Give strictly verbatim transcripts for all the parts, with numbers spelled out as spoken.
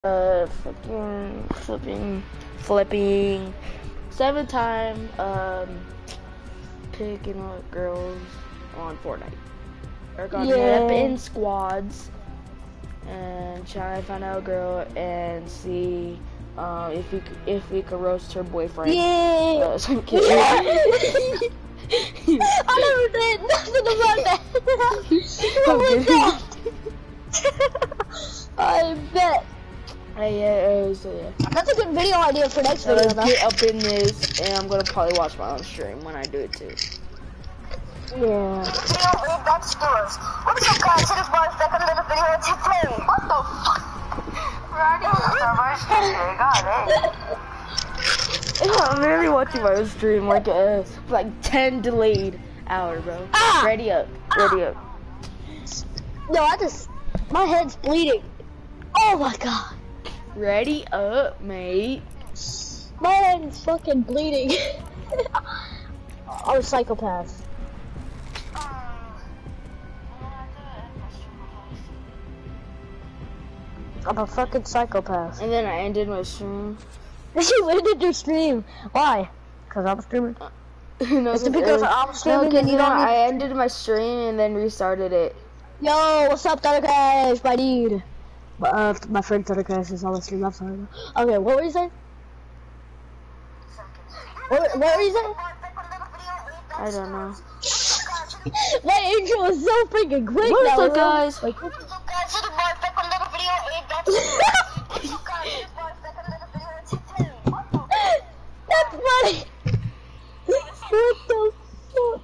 uh, fucking flipping, flipping, seven time, um, picking up girls on Fortnite. We're gonna Yeah. meet up in squads and try to find out a girl and see uh, if we c- if we could roast her boyfriend. Yeah. Uh, so I'm kidding. I never did nothing about that. I'm What was kidding. that? I bet. Uh, yeah, uh, so yeah. That's a good video idea for next So video, let's though. get up in this, and I'm gonna probably watch my own stream when I do it too. Yeah. Video with that stores. What's up, guys? It is my second little video today. What the fuck? Ready? God, I'm really watching my own stream, like uh, like ten delayed hour, bro. Ah! Ready up, ready up. No, I just, my head's bleeding. Oh my god. Ready up, mate. My head's fucking bleeding. I'm a psychopath. I'm a fucking psychopath. And then I ended my stream. You ended your stream. Why? Because I'm streaming. no, Is it because uh, I'm no, streaming because and you you know don't I need- ended my stream and then restarted it. Yo, what's up, Thundercrash, my dude? Uh, my friend Thundercrash is on the stream. I'm sorry. Okay, what were you saying? What, what were you saying? I don't know. My intro was so freaking quick. What's now, up, guys? Like, What's up, guys? It is my second little video with that stores. What's up, guys? It is my second little video today. What the that's funny. What the fuck?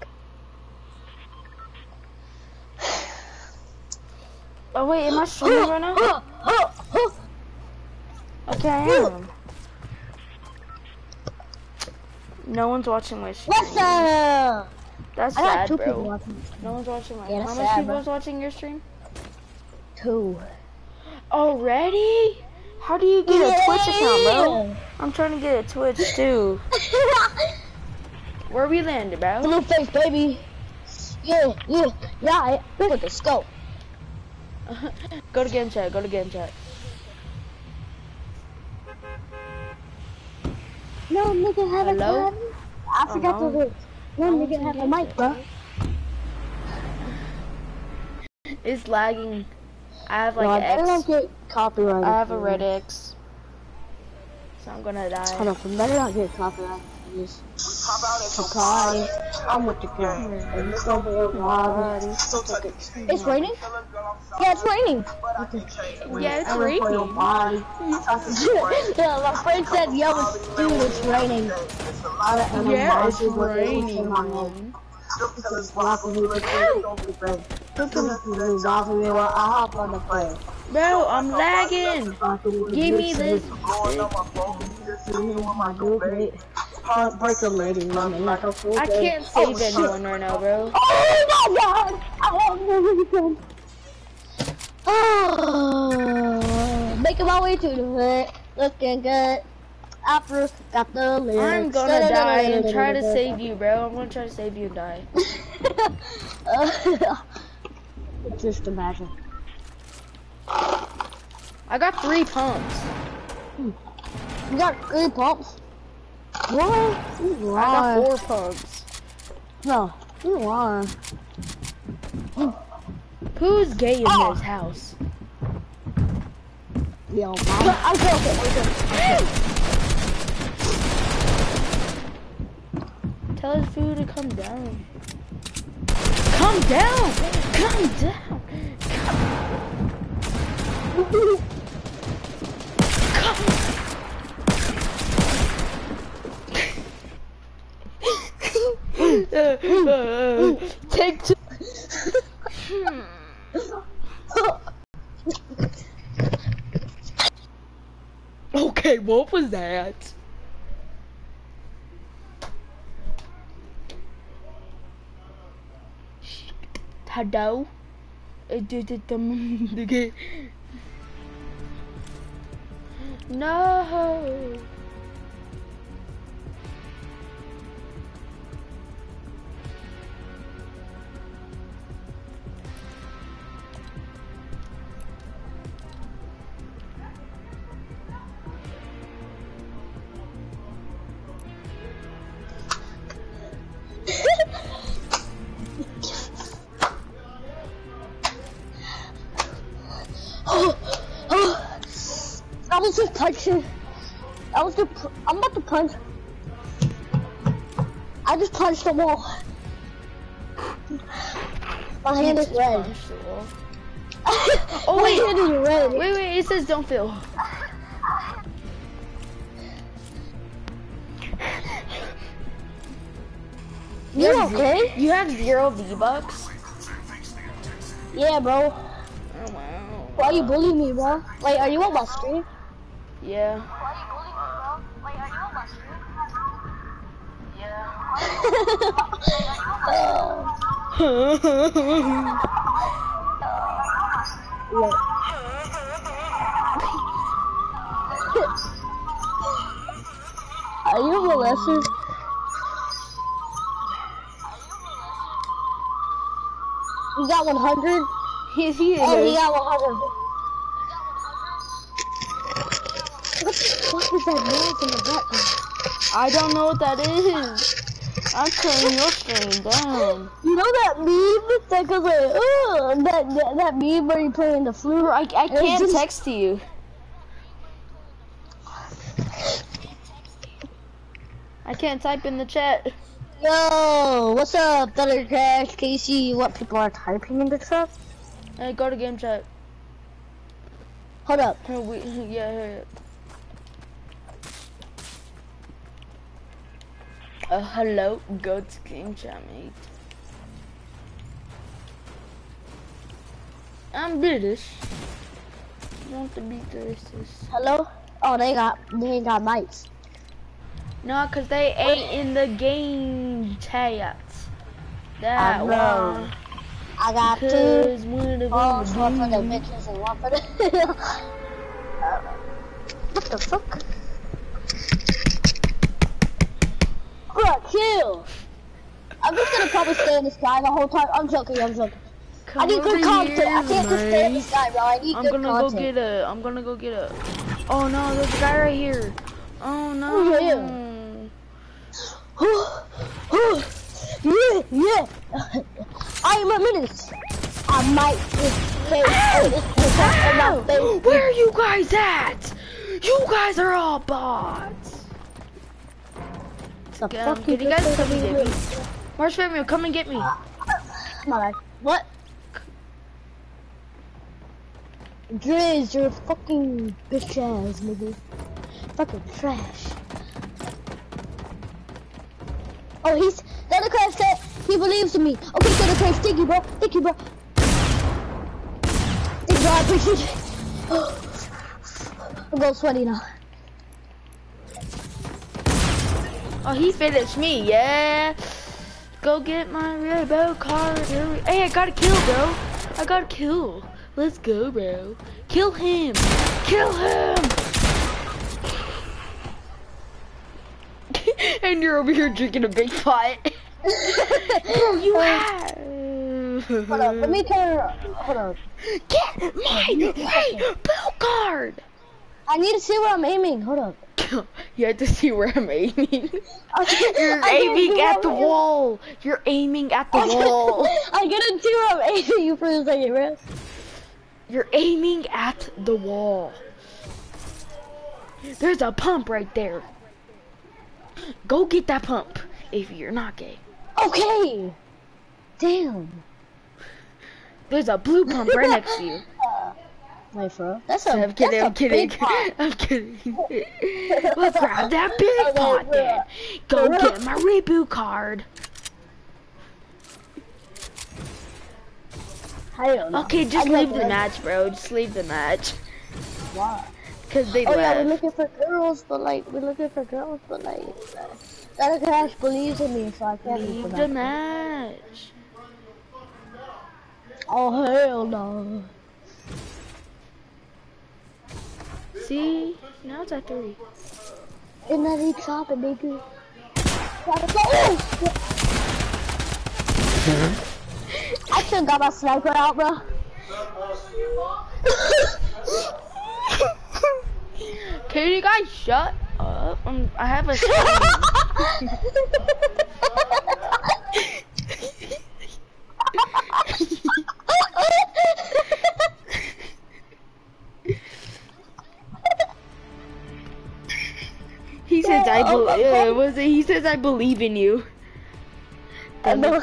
Oh wait, am I streaming right now? Okay, I am. No one's watching my stream. What's up? That's I got sad, two people bro. watching. No one's watching my. Yeah, How that's much sad, people bro. is watching your stream? Two. Already? How do you get a Twitch account, bro? Yeah. I'm trying to get a Twitch too. Where we landed, bro? Blue face, baby. Yeah, yeah, yeah. Look at the scope. Go to game chat. Go to game chat. No nigga have Hello? a I Oh, forgot no. to do. No No nigga one's have a in mic, bro. It's lagging. I have No, like I better not X. get copyrighted. I have a for red this. X. So I'm gonna die. Hold up, I better not get copyrighted for this. Surprise. I'm with the girl. It's raining? Yeah, it's raining. Yeah, it's raining. Yeah, my friend said, yo, it's, dude, it's raining. Yeah, it's raining. Bro, I'm lagging. Give me this. Break a lady, mommy, like a fool. I can't save anyone right now, bro. Oh my god! I have no reason. Oh, making my way to the hood, looking good. After got the lyrics. I'm gonna die and try to save you, bro. I'm gonna try to save you and die. Just imagine. I got three pumps. You got three pumps? What? You I got lying. four pumps. No, you lying. Who's gay in Oh. this house? Yo, mom. I'm joking. I'm joking. Tell his food to come down. Come down! Come down! Come. uh, uh, take two. Okay, what was that? Hello? It did it the No. I was just punching. I was just. I'm about to punch. I just punched the wall. My hand is red. Oh My wait, hand is red. wait, wait. It says don't feel. You have okay? You have zero V-Bucks? Yeah, bro. Oh wow. Why are you bullying me, bro? Wait, are you on my stream? Yeah. Why are you bullying me, bro? Wait, are you on my stream? Yeah. Look. Are you a molester? You got one hundred? He, he is. Oh, he got one hundred. What the fuck is that noise in the background? I don't know what that is. I'm turning your stream down. You know that meme that goes like, oh, that, that that meme where you playing the flute? I, I And it's can't just- text to you. I can't type in the chat. Yo, what's up, Thunder Crash, Casey? What people are typing in the chat? Hey, go to game chat. Hold up. Hey, we, yeah, yeah. Uh, hello, go to game chat, mate. I'm British. You want to be racist? Hello? Oh, they got they ain't got mics. No, cause they ain't in the game chat. That I know. one. I got two. Cause one of Oh, them one for the do. bitches and one for the. What the fuck? Bro, chill. I'm just gonna probably stay in the sky the whole time. I'm joking. I'm joking. Come I need good over content. here, I can't just stay in the mate. sky, bro. I need I'm good gonna content. go get a. I'm gonna go get a. Oh no, there's a guy right here. Oh no. Oh, yeah, yeah. I am a menace. I might just take this piss off of my face. Where are you guys at? You guys are all bots. The Um, fuck can you guys just come and said get to me? Marsh Family, come and get me. My bad. What? Driz, you're a fucking bitch ass, nigga. Fucking trash. Oh, he's the other crash said he believes in me. Okay, the other crash, thank you, bro. Thank you, bro. Thank you, bro. I appreciate it. I'm going sweaty now. Oh, he finished me, yeah. Go get my rainbow card. Hey, I got a kill, bro. I got a kill. Let's go, bro. Kill him. Kill him. And you're over here drinking a big pot. Bro, you have. Hold up, let me turn. Hold up. Get my rainbow card. I need to see where I'm aiming. Hold up. You have to see where I'm aiming. You're I can't aiming see at where the I'm wall. You're aiming at the aiming. wall. I couldn't see where I'm aiming you for a second, bro. You're aiming at the wall. There's a pump right there. Go get that pump if you're not gay. Okay. Damn. There's a blue pump right next to you. Wait, bro. That's a. I'm kidding, that's I'm a kidding. big pot. I'm kidding. Let's grab that big Okay, pot bro. then. Go get my reboot card. I don't know. Okay, just I leave don't the know. match, bro. Just leave the match. Why? Cause they Oh yeah, we're left. looking for girls, but like we're looking for girls, but like that crash believes in me, so I can't leave Leave for the that. match. Oh hell no. See? Now it's at three. And then he chopping, nigga. Gotta go. Oh, shit. I still got my sniper out, bro. Can you guys shut up? Um, I have a says I oh, believe. okay. Uh, what is it? He says I believe in you. I know.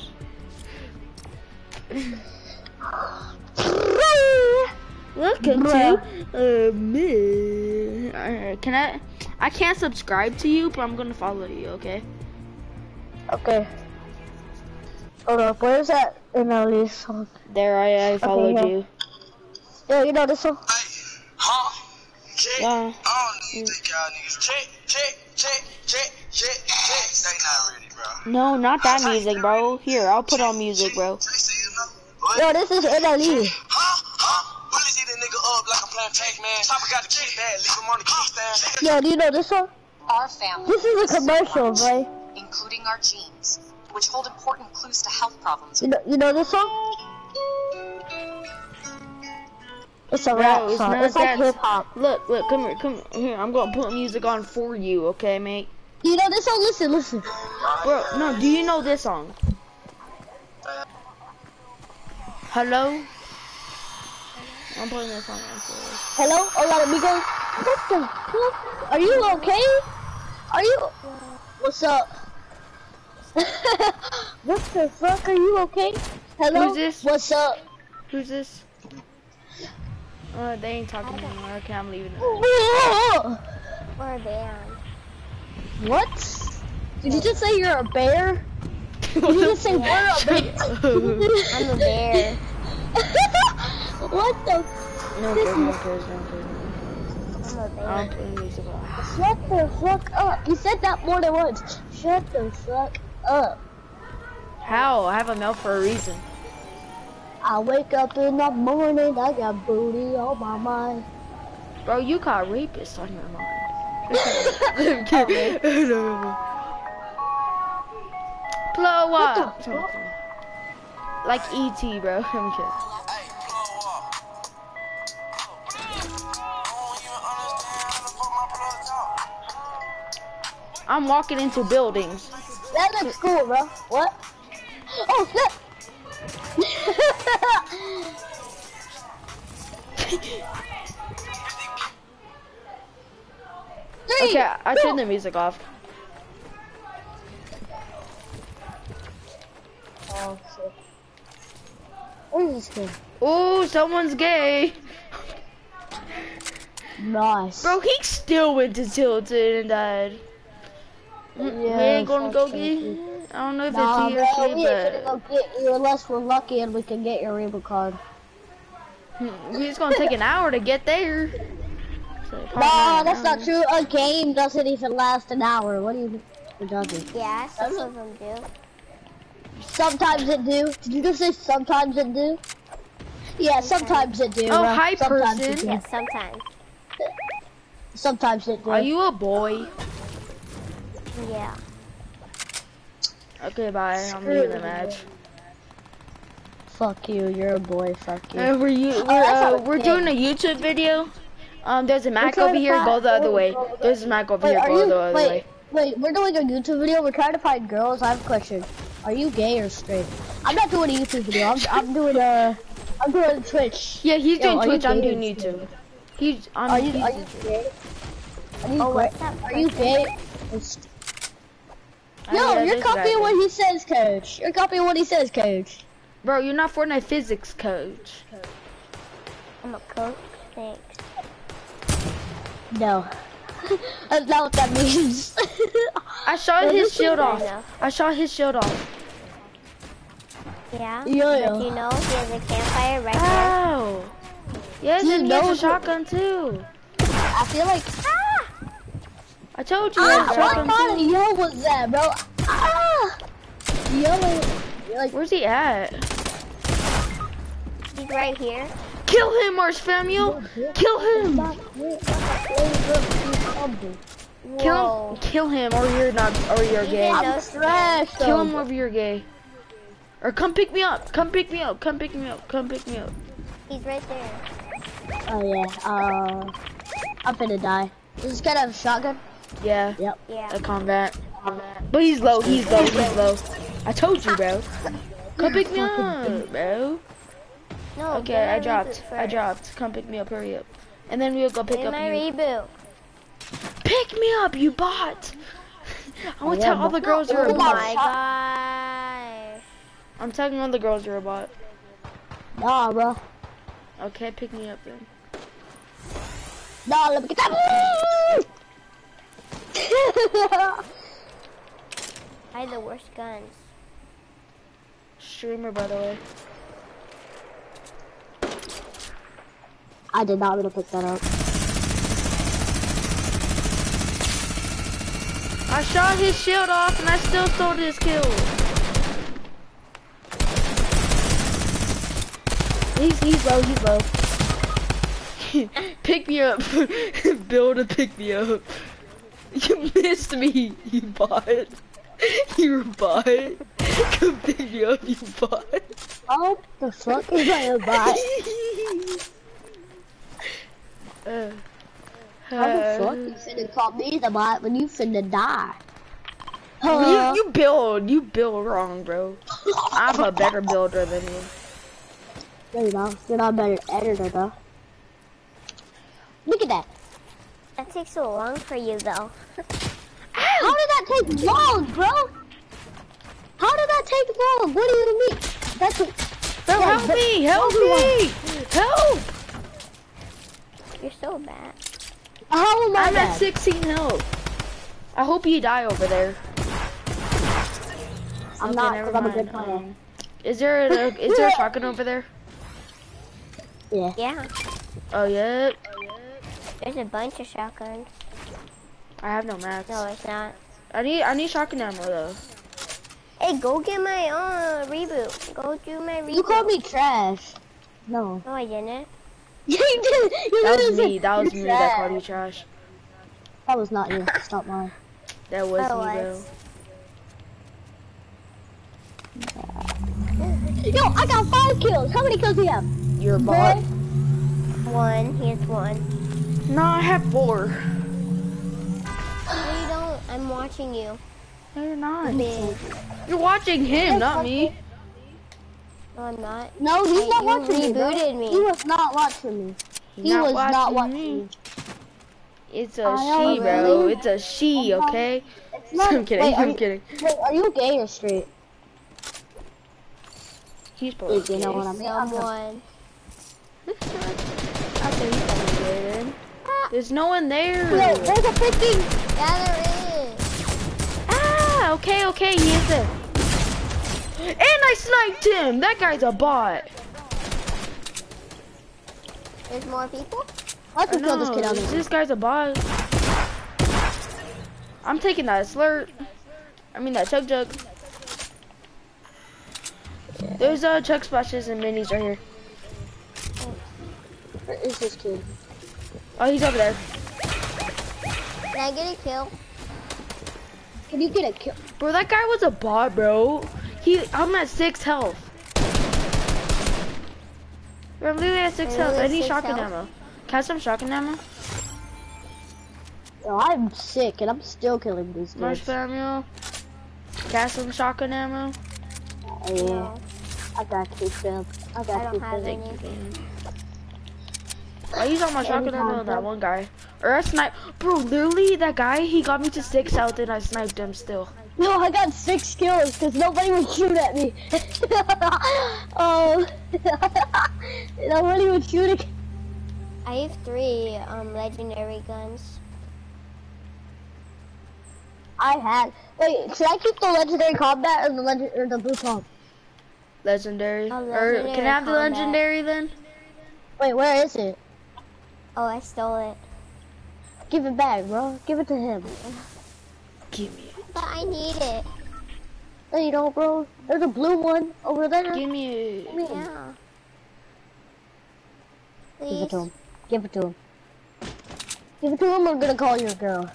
Welcome to uh, me. Uh, can I? I can't subscribe to you, but I'm gonna follow you. Okay. Okay. Hold up. Where's that in Ellie's song? There, I, I followed Okay, you. Yeah, you know this song? Huh? Check. Yeah. I don't need that y'all niggas. Check, check, check, check, check, check. They not ready, bro. No, not that music, bro. Here, I'll put on music, bro. Yo, this is N L E. Huh? Huh? Bullies eat a nigga up like I'm playing Pac-Man. Chopper got the key bag, leave him on the key stand. Yo, do you know this song? Our family, This is a commercial, boy. including our genes, which hold important clues to health problems. You know, you know this song? It's a Bro, rap it's song. not It's like that- hip hop. Look, look, come here, come here. I'm gonna put music on for you, okay, mate? Do you know this song? Listen, listen. Bro, no, do you know this song? Hello? I'm putting this on for Hello, hola amigo. What the fuck? Are you okay? Are you? What's up? What the fuck? Are you okay? Hello. Who's this? What's up? you. Who's this? Uh, they ain't talking anymore. Okay, I'm leaving. Whoa! Or a bear. What? Did you just say you're a bear? Did you just say we're a bear? I'm a bear. What the? No, This good, no, is- good, no, good. I'm a bear. I'm putting music on. Shut the fuck up. You said that more than once. Shut the fuck up. How? I have a mouth for a reason. I wake up in the morning, I got booty on my mind. Bro, you got rapists on your mind. I'm kidding. No. Blow up. Like E T, bro. I'm kidding. Hey, blow up. I don't even understand how the fuck my blood talk. I'm walking into buildings. That looks cool, bro. What? Oh, snap! Three, Okay, I two. turned the music off. Oh, shit. What is this kid? Ooh, someone's gay. Nice. Bro, he still went to Tilted and died. Mm, we Yeah, ain't gonna go fuck get. Tilted. I don't know if Nah, it's he bro, or she, we ain't gonna go get you unless we're lucky and we can get your rainbow card. but it's gonna take an hour to get there. So probably No, an that's not hour. true. A game doesn't even last an hour. What do you It doesn't. Yeah, some of them do. Sometimes it do. Did you just say sometimes it do? Yeah, sometimes it do. Oh, bro. hi, Sometimes it person. do. Yeah, sometimes. Sometimes it do. Are you a boy? Yeah. Okay, bye. I'm Screw leaving the you. match. Fuck you. You're a boy. Fuck you. Uh, we're you, we're, that's uh, not we're okay. doing a YouTube video. Um, there's a Mac trying over to here. find- Go the other oh, way. go the- There's a Mac over Wait, here. are Go you? the other Wait, way. wait. We're doing a YouTube video. We're trying to find girls. I have a question. Are you gay or straight? I'm not doing a YouTube video. I'm, I'm doing a. I'm doing Twitch. Yeah, he's Yo, doing are you Twitch. I'm gay or doing straight? YouTube. He's. I'm, Are you? he's Are you gay? Are you, Oh, gra- what's that are you gay? or st- Yo, Oh, yeah, you're this guy copying did. what he says, coach. You're copying what he says, coach. Bro, you're not Fortnite physics coach. I'm a coach. Thanks. No. That's not what that means. I shot Well, his this is shield fair off. enough. I shot his shield off. Yeah? Yeah, But yeah. you know, he has a campfire right there. Ow! Yes, He and he has a knows shotgun too. I feel like. I told you he has a Ah, what shotgun kind of too. yell was that, bro? Ah! Yelling. Like, Where's he at? He's right here. Kill him, Marshfamio! Kill him! Kill Whoa. him! Kill him, or you're not, or you're gay. Even I'm though- trash, Kill though. him, or you're gay. Or come pick me up. Come pick me up. Come pick me up. Come pick me up. He's right there. Oh, yeah. Uh, I'm finna die. This is kind of a shotgun. Yeah, Yep. Yeah. a combat. But he's low. He's low. He's low. I told you, bro. Come pick me up, bro. No. Okay, get my I dropped. reboot I first. dropped. Come pick me up. Hurry up. And then we'll go pick Get up my you. reboot. Pick me up, you bot. I want to yeah, tell all but- the girls you're a Oh Oh bot. my gosh. I'm telling all the girls you're a bot. Nah, bro. Okay, pick me up then. Nah, let me get that. I had the worst guns. Streamer, by the way. I did not want to pick that up. I shot his shield off and I still stole his kill. He's he's low. He's low. Pick me up. Build a pick me up. You missed me, you bot. You bot. Come pick me up, you bot. Oh, the fuck is I a bot? uh, How the uh, fuck you finna call me the bot when you finna die? you, Huh? you build, you build wrong, bro. I'm a better builder than you. There you go. You're not a better editor though. Look at that. That takes so long for you though. How did that take long, bro? How did that take long? What do you mean? That's what. Bro, Yeah, help but- me, help Hold on. me, help! You're so bad. How am I I'm bad? at sixteen health. I hope you die over there. I'm Okay, not, never because I'm a good mind. player. Um, is there a is there a shotgun over there? Yeah. Yeah. Oh yeah. There's a bunch of shotguns. I have no mats. No, it's not. I need I need shotgun ammo though. Hey, go get my uh reboot. Go do my reboot. You called me trash. No. No, I didn't. You did. You That was literally me. said That was you're me that trash. called you trash. That was not you. It's not mine. That was Oh, me, bro. was. Yo, I got five kills. How many kills do you have? You're a bot. One. Here's one. No, I have four. No, you don't. I'm watching you. No, you're not. Big. You're watching him, not me. No, I'm not. No, he's Hey, not you watching me. bro. rebooted me. He was not watching me. He Not was not watching watching me. me. It's a I she, know, bro. really? It's a she, okay? It's not. I'm kidding. Wait, are I'm you, kidding. Wait, are you gay or straight? He's probably If you know gay. what I mean. I'm not- Someone. I think he's probably gay then. There's no one there. Yo, there's a freaking. Yeah, there is. Ah, okay, okay, he is there. And I sniped him. That guy's a bot. There's more people. I I can kill this know, kid out this, there. this guy's a bot. I'm taking that slurp. I mean that chug jug. There's uh chug splashes and minis right here. Where is this kid? Oh, he's over there. Did I get a kill? Can you get a kill? Bro, that guy was a bot, bro. He, I'm at six health. Bro, I'm literally at six You're health. I literally need six shotgun health? ammo. Can I have some shotgun ammo? Yo, I'm sick and I'm still killing these Marsh kids. Samuel. Can I have some shotgun ammo? Oh, yeah, No, I got keep them. I I got don't keep have them. any. I used all my shotgun Anytime, ammo on that bro. one guy. Or I sniped. Bro, literally, that guy, he got me to six health and I sniped him still. Yo, I got six kills because nobody would shoot at me. um, nobody would shoot at I have three um legendary guns. I had. Wait, should I keep the legendary combat or the legend or the blue pump? Legendary. Oh, or legendary can I have the combat. legendary then? Wait, where is it? Oh, I stole it. Give it back, bro. Give it to him. Give me it. But I need it. No, you don't, bro. There's a blue one over there. Give me it. Give Yeah. it Please. to him. Give it to him. Give it to him. I'm gonna call your girl.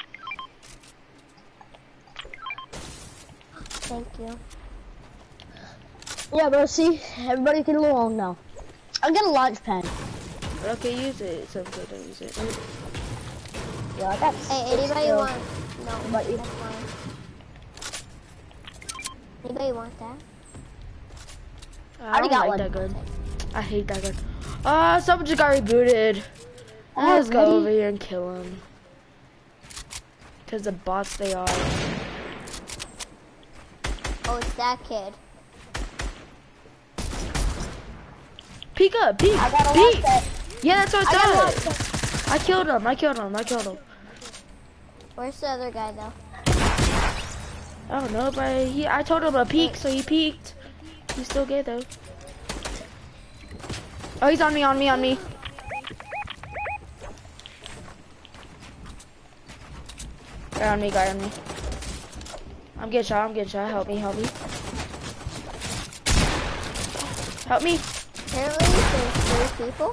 Thank you. Yeah, bro. See, everybody get along now. I'm gonna launch pad. Okay, use it. It's okay, don't use it. Yeah, I got. Hey, six anybody kills. want? No, But you- that's fine. Anybody want that? I already don't got like one. that gun. I hate that gun. Ah, uh, someone just got rebooted. Oh, Let's go really? over here and kill him. Because the bots they are. Oh, it's that kid. Peek up, peek, I gotta peek. watch that. Yeah, that's what I I gotta watch thought. that. I killed him, I killed him, I killed him. Where's the other guy though? I don't know, but he, I told him to peek, so he peeked. He's still good though. Oh, he's on me, on me, on me. Guy on me, guy on me. I'm getting shot, I'm getting shot. Help me, help me. Help me. Apparently there's three people.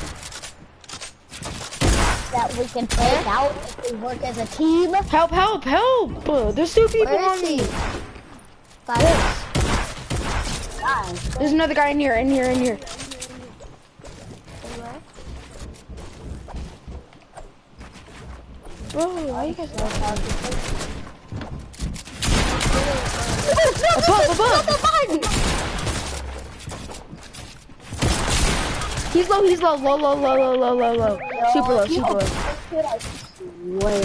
That we can take out if we work as a team. Help, help, help! Uh, There's two people Where on is me. he? Five. Guys, There's another guy in here, in here, in here. Where? Bro, why you guys not talking? above, above, above. He's low, he's low, low, low, low, low, low, low, low. Super low, super low. I swear.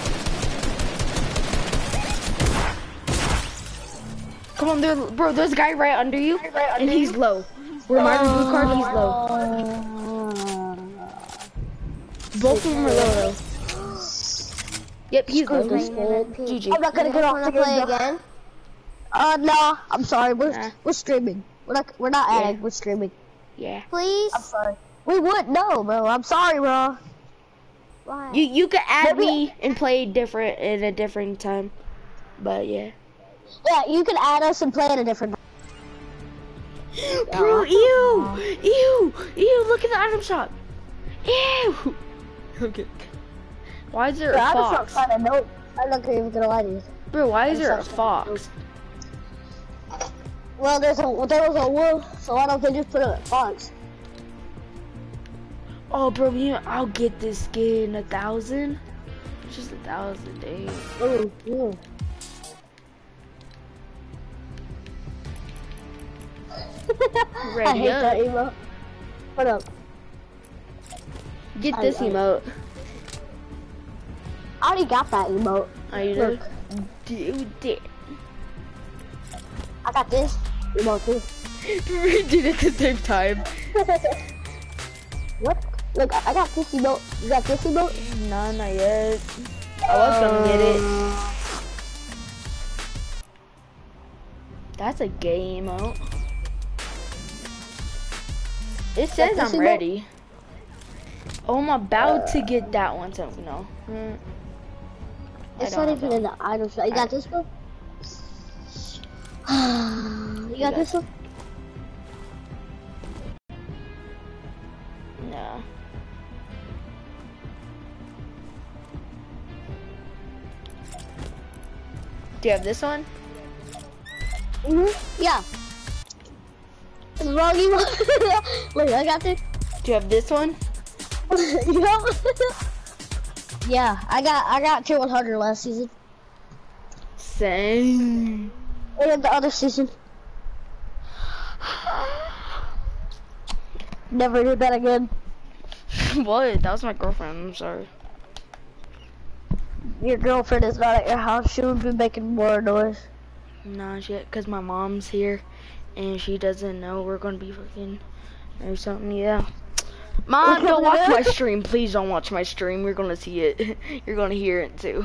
Come on, there, bro, there's a guy right under you, and he's low. Remind me, blue card, he's low. Both of them are low, though. Yep, he's low. G G. I'm not gonna get off the Wanna play game though. again? Uh, no, I'm sorry. We're Nah. we're streaming. We're not we're not Yeah. adding. We're streaming. Yeah. Please? I'm sorry. We would no, bro. I'm sorry, bro. Why? You you could add Maybe- me and play different at a different time, but yeah. Yeah, you can add us and play at a different. Bro, ew, ew, ew! Look at the item shop. Ew. Okay. Why is there a Yeah, I'm fox? kind of no. I'm not even gonna lie to you. Bro, why is I'm there a sorry. fox? Well, there's a well, there was a wolf, so why don't they just put it at fox? Oh, bro, you know, I'll get this skin a thousand. Just a thousand, dang. Ooh, ooh. I Ready hate up. that emote. What up? Get I- this I- emote. I already got that emote. Are you Look. Dude, it. I got this emote too. We did it at the same time. What? Look, I I got this emote. You got this emote? No, not yet. I was gonna get it. That's a gay emote. It says this I'm emote? ready. Oh, I'm about to get that one, so no. Hmm. I It's don't not have even that in the item shop. You got this one? You got got this one? No. Do you have this one? Mm-hmm. Yeah. It's the wrong emote. Wait, I got this. Do you have this one? Yup. Yeah, I got I got tier one hundred last season. Same. And the other season. Never did that again. What? That was my girlfriend. I'm sorry. Your girlfriend is not at your house. She would be making more noise. Not yet, cause my mom's here, and she doesn't know we're gonna be fucking or something. Yeah. Mom, don't watch my stream. Please don't watch my stream. You're gonna see it. You're gonna hear it too.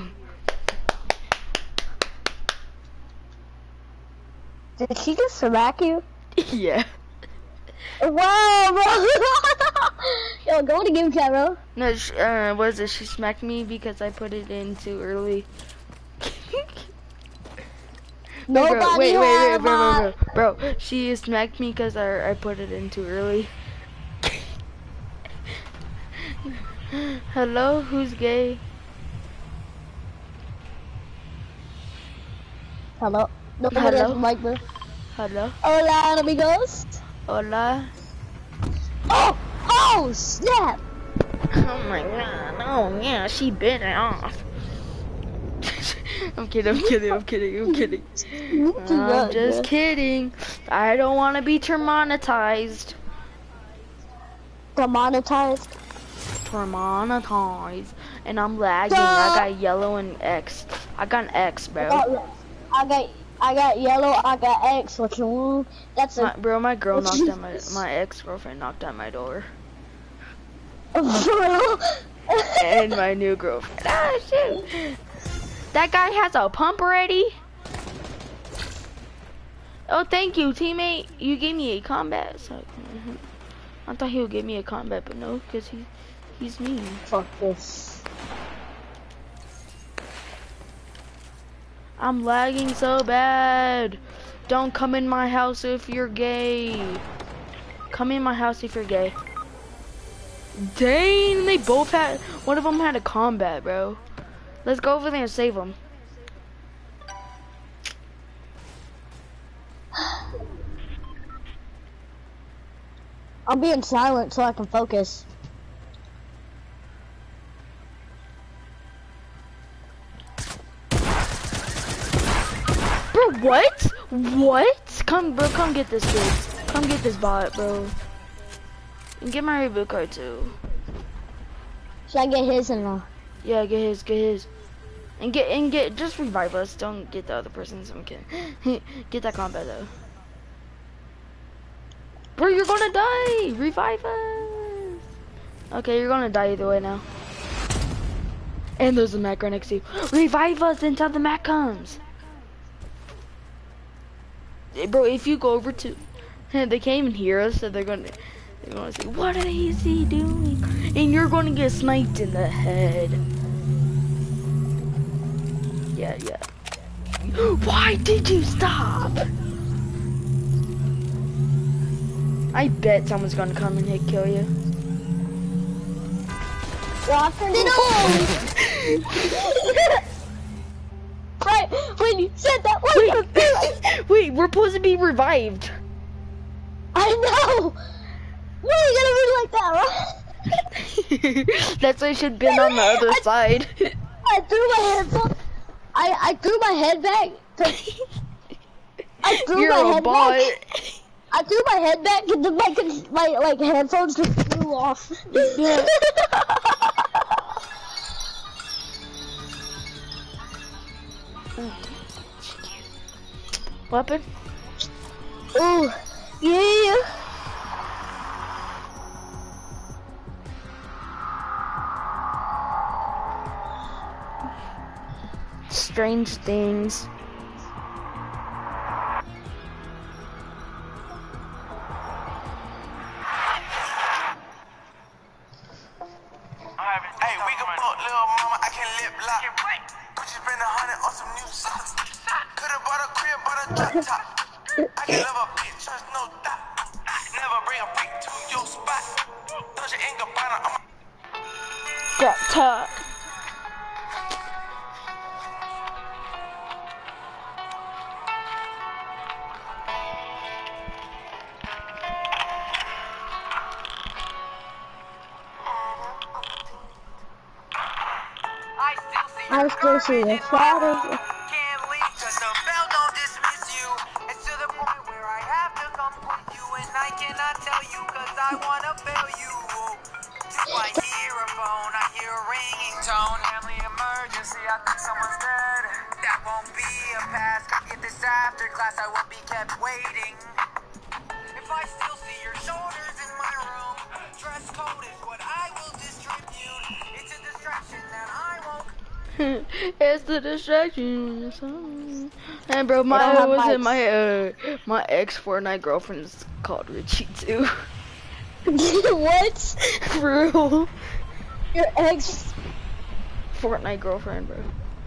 Did she just smack you? Yeah. Wow, bro. Yo, go to game chat, bro. No, sh uh, what is it? She smacked me because I put it in too early. No, bro, Nobody wait, wait, wait, had bro, my- bro, bro, bro. She smacked me because I I put it in too early. Hello, who's gay? Hello. Nobody has Hello? a mic, bro. Hello. Hola, amigos. Hola. Oh, oh, snap. Oh my god. Oh yeah, she bit it off. I'm kidding, I'm kidding, I'm kidding, I'm kidding. I'm just kidding. I don't want to be demonetized. Demonetized. for monetize, and I'm lagging. I got yellow and X. I got an X, bro. I got, I got, I got yellow. I got X. What you want? That's a My, bro, my girl What's knocked this? at my my ex-girlfriend knocked at my door, for real. and my new girlfriend. Ah, shoot! That guy has a pump already. Oh, thank you, teammate. You gave me a combat. So, mm-hmm. I thought he would give me a combat, but no, because he, he's mean. Fuck this. I'm lagging so bad. Don't come in my house if you're gay. Come in my house if you're gay. Dang, they both had, one of them had a combat, bro. Let's go over there and save them. I'm being silent so I can focus. Bro, what? What? Come, bro, come get this dude. Come get this bot, bro. And get my reboot card too. Should I get his and all? Yeah, get his, get his. And get, and get, just revive us. Don't get the other person's. I'm kidding. Get that combat though. Bro, you're gonna die! Revive us! Okay, you're gonna die either way now. And there's a Mac right next to you. Revive us until the Mac comes! Hey, bro, if you go over to... They can't even hear us, so they're gonna... They're gonna say, what is he doing? And you're gonna get sniped in the head. Yeah, yeah. Why did you stop? I bet someone's gonna come and hit kill you. Walk it on! Right, when you said that, what Wait, wait, we're supposed to be revived. I know! Why are you gonna be like that, That's why I should have been on the other side. I threw my headphone. I, I threw my head back. I threw You're my a head bot. back. I threw my head back and then my, my like headphones just flew off. Yeah. Weapon? Ooh, yeah. Strange things. Hey, we can fuck little mama, I can lip lock. Gucci spend a hundred on some new socks. Could've bought a crib, bought a drop top. I can love a bitch, trust no doubt. Never bring a freak to your spot. Don't you ain't gonna find I'm Drop top. I still see the shadow. can't leave, cause the bell don't dismiss you. It's to the point where I have to come with you, and I cannot tell you, cause I wanna fail you. Do I hear a phone? I hear a ringing tone. Family emergency, I think someone's dead. That won't be a pass. Get this after class, I won't be kept waiting. If I still see your shoulders in my room, dress code is what I will distribute. It's a distraction that I won't. It's the distraction. And bro, They my don't have was in mics. my uh my ex Fortnite girlfriend's called Richie too. What? For real. Your ex? Fortnite girlfriend, bro.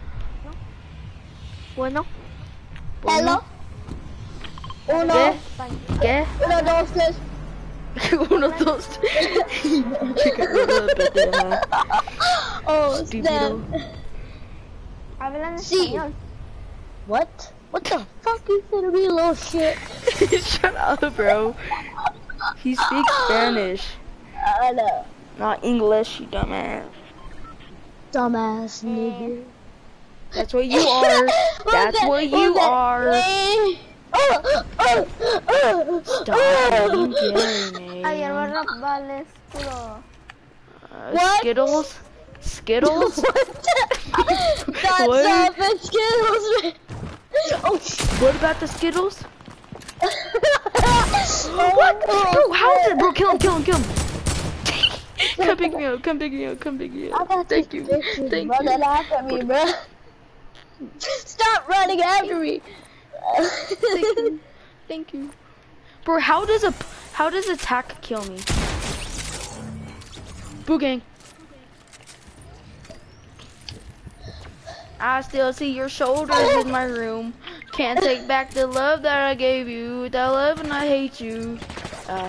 Bueno. Hello? Uno, ¿Qué? ¿Qué? uno, dos, tres. Uno, dos, Chica, pendeja. Oh, Estúpido. snap. Hablan Sí. español. What? What the fuck you finna be, little shit? Shut up, bro. He speaks Spanish, I know. not English, you dumbass. Dumbass nigga. That's what you are. That's what you are. Stop being gay, Ayer man. me rap vale escudo. Uh, What? Skittles? Skittles? That's What? not the Skittles. Oh, sh- What about the Skittles? oh, What? Bro, how is shit. it? Bro, kill him, kill him, kill him. Come pick me up, come pick me up, come pick me I up. got Thank these you, bitches thank running you. after me, bro. Stop running after me. Thank you. Thank you. Bro, how does a, how does attack kill me? Boo gang. I still see your shoulders in my room. Can't take back the love that I gave you. That love and I hate you. Uh,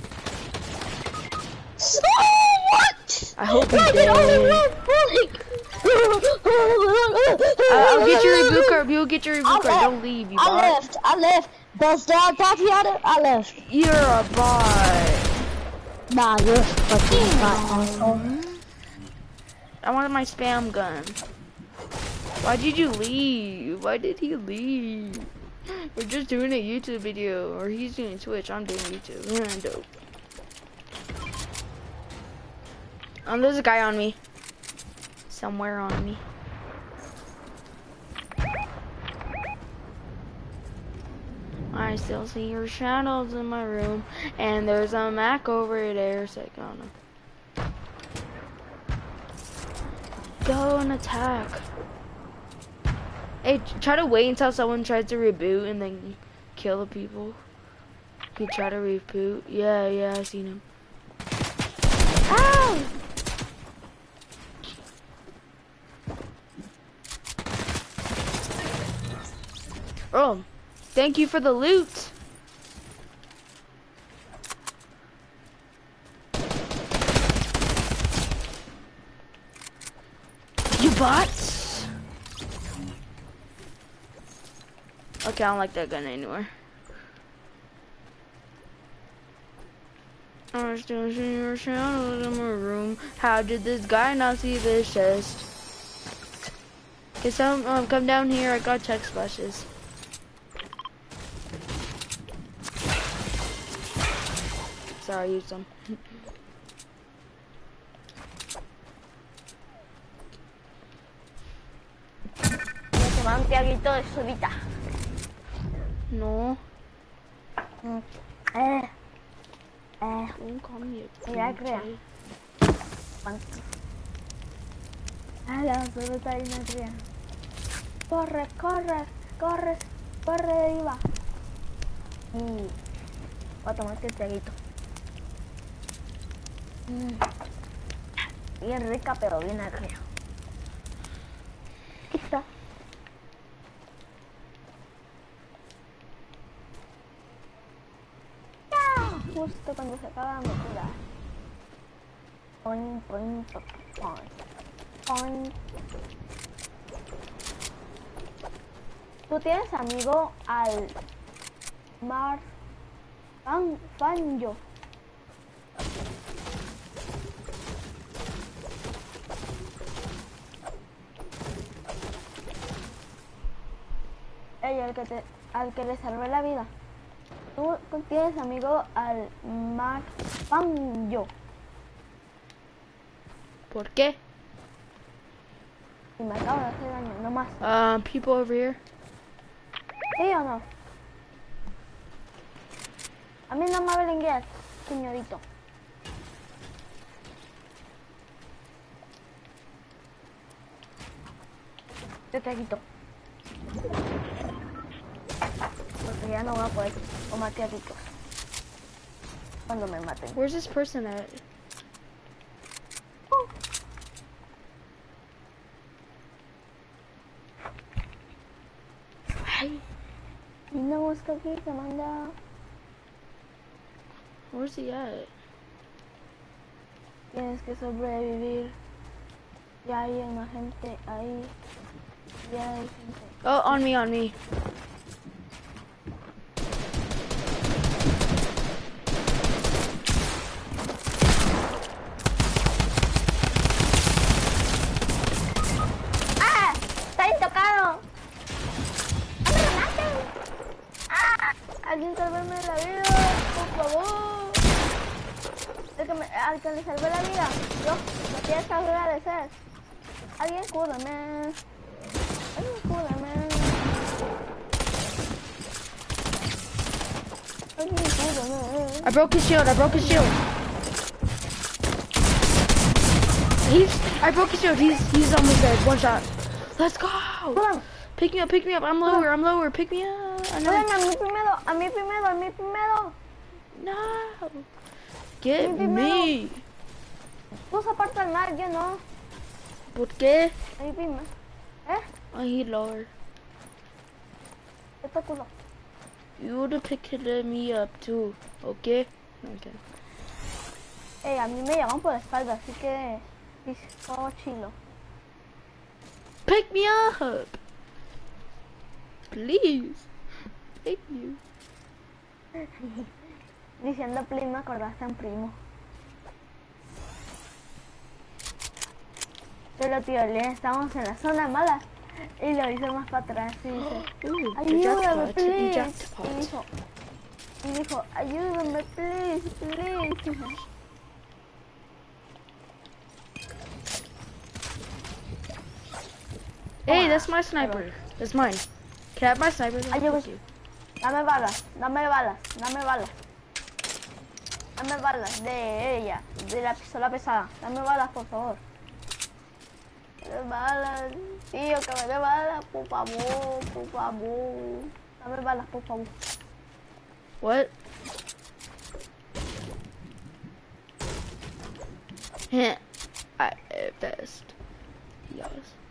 Oh, what? I hope he's I dead. can only run bullet. Uh, I'll get your reboot card. You'll get your reboot I card. left. Don't leave, you I bot. left. I left. Buzz dog Tatiana. I left. You're a bot. Nah, you're a fucking bot, asshole. I wanted my spam gun. Why did you leave? Why did he leave? We're just doing a YouTube video, or he's doing Twitch. I'm doing YouTube. Dope. Um, there's a guy on me. Somewhere on me. I still see your shadows in my room, and there's a Mac over there. Second, oh no. Go and attack. Hey, try to wait until someone tries to reboot and then kill the people. You try to reboot. Yeah, yeah, I seen him. Ow! Oh, thank you for the loot. You bots? Okay, I don't like that gun anymore. I still see your shadows in my room. How did this guy not see this chest? Okay, some um, come down here. I got text flashes. Sorry, I used them. Santiaguito de Zurita. No. Mm. Eh, eh, Don't call me a Ya pinche. crea. ¿cuánto? Ah, la absoluta y no crea. Corre, corre, corre, corre de arriba. Y voy a tomar este traguito. Mm. Bien rica, pero bien agria. Aquí está. Justo cuando se acaba la metida. Poin, poin, poin, poin. ¿Tú tienes amigo al Mar Fan Fanjo? Ella, el que te, al que le salvé la vida. Tú tienes amigo al Mar Fanjo. ¿Por qué? Y me acabo de hacer daño, no más. Um, people over here. ¿Sí o no? A mí no me va a linguear, señorito. Te traguito. Porque ya no voy a poder tomar traguitos cuando me maten. Where's this person at? Ay, Y no busco aquí, se manda. where's he at? Tienes que sobrevivir. Ya hay una gente ahí. Ya hay gente. Oh, on me, on me. ¡Ah! ¡Está intocado! ¡No me lo maten! ¡Ah! Alguien salvarme la vida, por favor. Te que, me, al que le salvé la vida. Yo, me tienes que agradecer. Alguien cúrame. Alguien cúrame. Alguien cúrame. I broke his shield. I broke his shield. He's. I broke his shield. He's. He's almost dead. One shot. Let's go. Pick me up. Pick me up. I'm lower. I'm lower. Pick me up. I know. A mí primero. A mí primero. A mí primero. No. Get Me. me. Tú aparta el mar, yo no. ¿Por qué? A mí primero. ¿Eh? I need lower. Este culo. You would have picked me up too. Okay. Okay. Eh, a mí me llaman por la espalda, así que. Todo chilo. Pick me up. Please. Thank you. Diciendo please me acordaste a un primo. Pero tío, le estamos en la zona mala y lo hizo más para atrás y dice, Ooh, ayúdame, eject pot, please. eject pot. Y dijo, y dijo, ayúdame, please, please. Hey, that's my sniper. That's mine. Can I have my sniper? Ay, yo- Thank you. Dame balas, dame balas, dame balas. Dame balas de ella, de la pistola pesada. Dame balas, por favor. Dame balas, tío, que me dé balas, por favor, por favor. Dame balas, por favor. What? Heh. I best. Yes.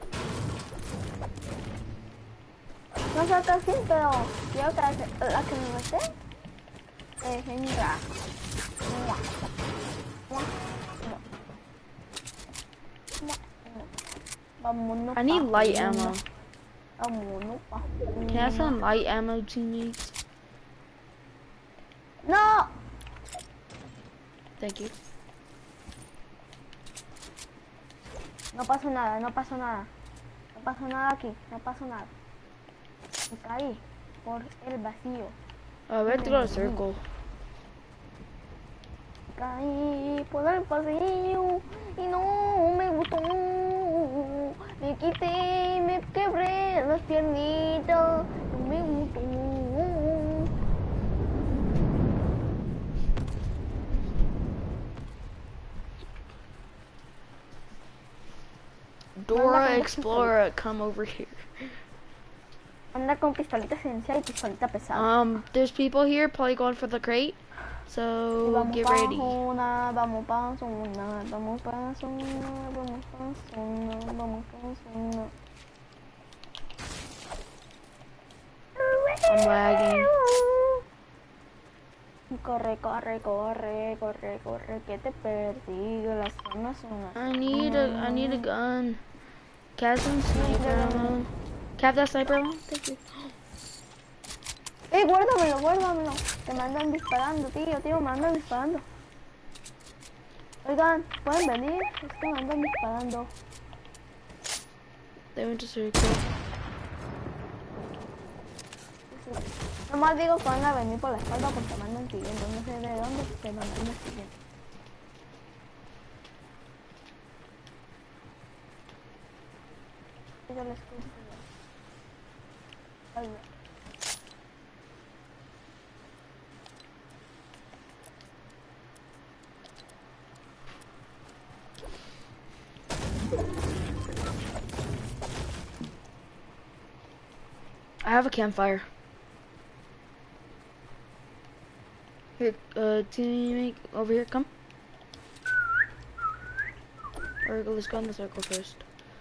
No sé qué decir, pero quiero que la que, la que me mete es venga. Vámonos. I need pa' light una. ammo. Vámonos pa' Can I have una. some light ammo, teammates? No. Thank you. No pasó nada, no pasó nada. No pasó nada aquí, no pasó nada. Me caí por el vacío. Uh, we have to go to circle. Me caí por el vacío y no me gustó. Me quité y me quebré las piernitas. No me gustó. Dora Explorer, come over here. Anda con pistolita esencial y pistolita pesada. Um, there's people here probably going for the crate, Y so vamos get pa' ready. zona, vamos pa' zona, vamos pa' zona, vamos pa' zona, vamos pa' zona. I'm lagging. Corre, corre, corre, corre, corre, que te persigue la zona, zona. I need a, I need a gun. Can I have some sniper ammo? Can I have that sniper ammo? Thank you. ¡Eh, guárdamelo, guárdamelo! Que me andan disparando, tío, tío, me andan disparando. Oigan, ¿pueden venir? Es que me andan disparando. They went to circle. Nomás digo que van a venir por la espalda porque me andan siguiendo. No sé de dónde, pero me andan siguiendo. Yo les cuento. Ay, no. I have a campfire. Here, uh, teammate, over here, come. Or let's go in the circle first.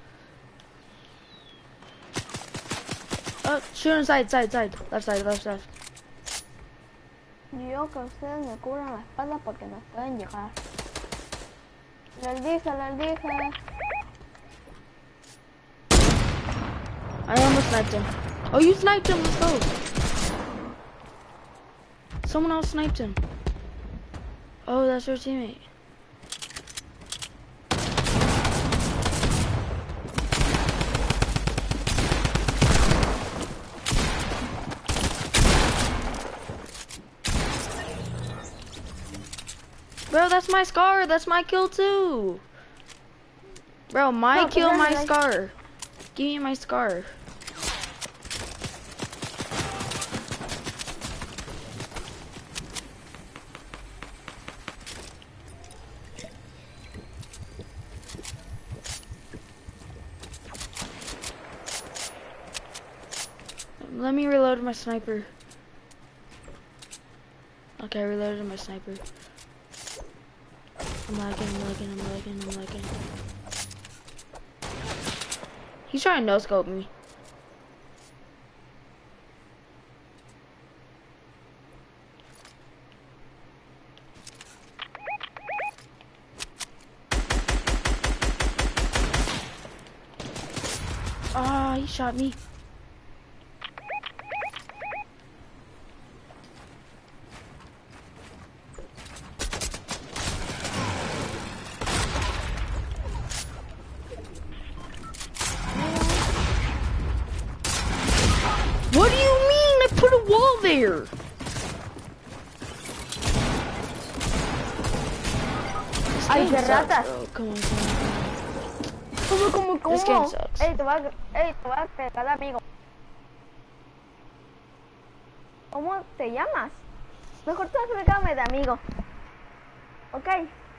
Oh, shoot on side, side, side. Left side, left side. Yo que ustedes me cubran la espalda porque nos pueden llegar. Les dije, les dije. I almost sniped him. Oh, you sniped him, let's go. Someone else sniped him. Oh, that's your teammate. Bro, that's my scar. That's my kill too. Bro, my No, kill, my congratulations. scar. Give me my scar. Let me reload my sniper. Okay, I reloaded my sniper. I'm lagging, I'm lagging, I'm lagging, I'm lagging. He's trying to no-scope me. Ah, he shot me. What do you mean? I put a wall there. Ay, This game qué sucks, ratas. bro. Come on, come on. ¿Cómo, cómo, cómo? This game sucks. Ey, te voy a, ey, te voy a pegar de amigo. ¿Cómo te llamas? Mejor tú agregame de amigo. Ok.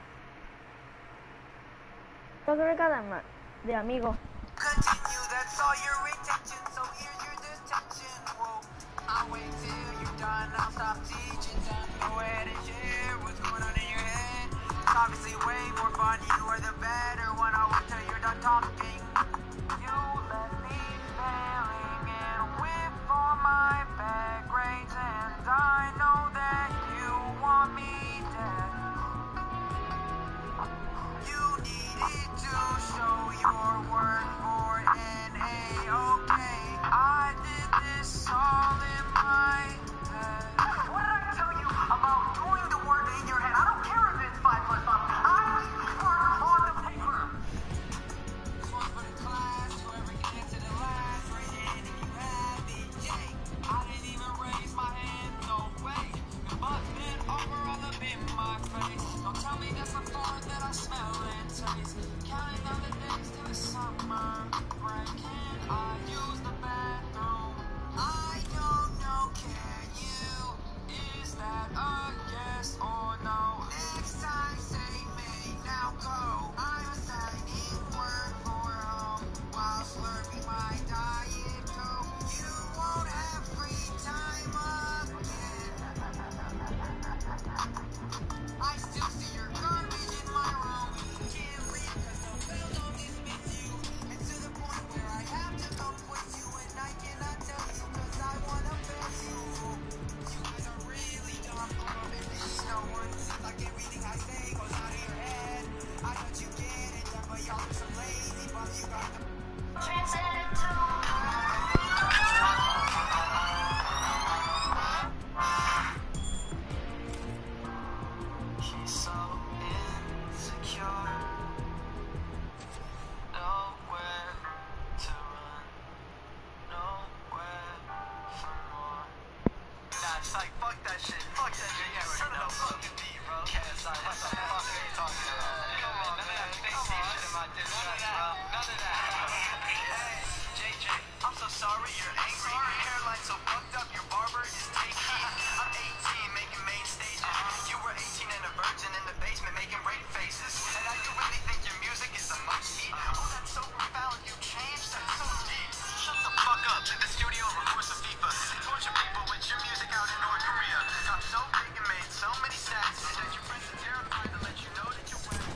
Tú agregame de amigo. Continue, that's all your intention, so here's your detention. Whoa, I'll wait till you're done, I'll stop teaching. Go ahead and share what's going on in your head. It's obviously way more fun, you are the better one. I'll wait till you're done talking. You left me failing and whip for my bad grades, and I know that you want me dead. You needed to show your worth for an A-OK. I did this all in my head. What did I tell you about doing the work in your head? I don't care if it's five plus five. I work on the paper. This one's for the class. Whoever gets to the last, raise your hand if you have it. Yay! I didn't even raise my hand. No way. But then over all up in my face. Don't tell me that's the part that I smell and taste. Counting down the days to the summer break. Can I use the bathroom? I don't know, can you? Is that a yes or no? Next time say may, now go. I'm assigning work for home while slurping my diet coke. You won't have free time again. I still see your garbage in my room. Can't leave 'cause no bell don't dismiss you. And to the point where I have to come with you, and I cannot tell you 'cause I wanna fail you. You guys are really dumb. Um, and there's no one seems like everything I say goes out of your head. I thought you get it done, but y'all are so lazy, but you got the She's so insecure, nowhere to run, nowhere for more. Nah, it's like, fuck that shit, fuck that shit, yeah, shut up, fucking me, bro. Yeah, it's like, what the fuck are you talking about? Come on, man, none of that fake shit in my diss track, bro. None of that. Hey, J J, I'm so sorry you're angry. Hairline so fucked up, your barber is taking. I'm eighteen, making main stages. You were eighteen and a virgin in the basement making rape faces. And now you really think your music is the most heat? Oh, that's so profound, you changed, that's so deep. Shut the fuck up, in the studio record some FIFA. They torture people with your music out in North Korea. Got so big and made so many stats that your friends are terrified to let you know that you're whack.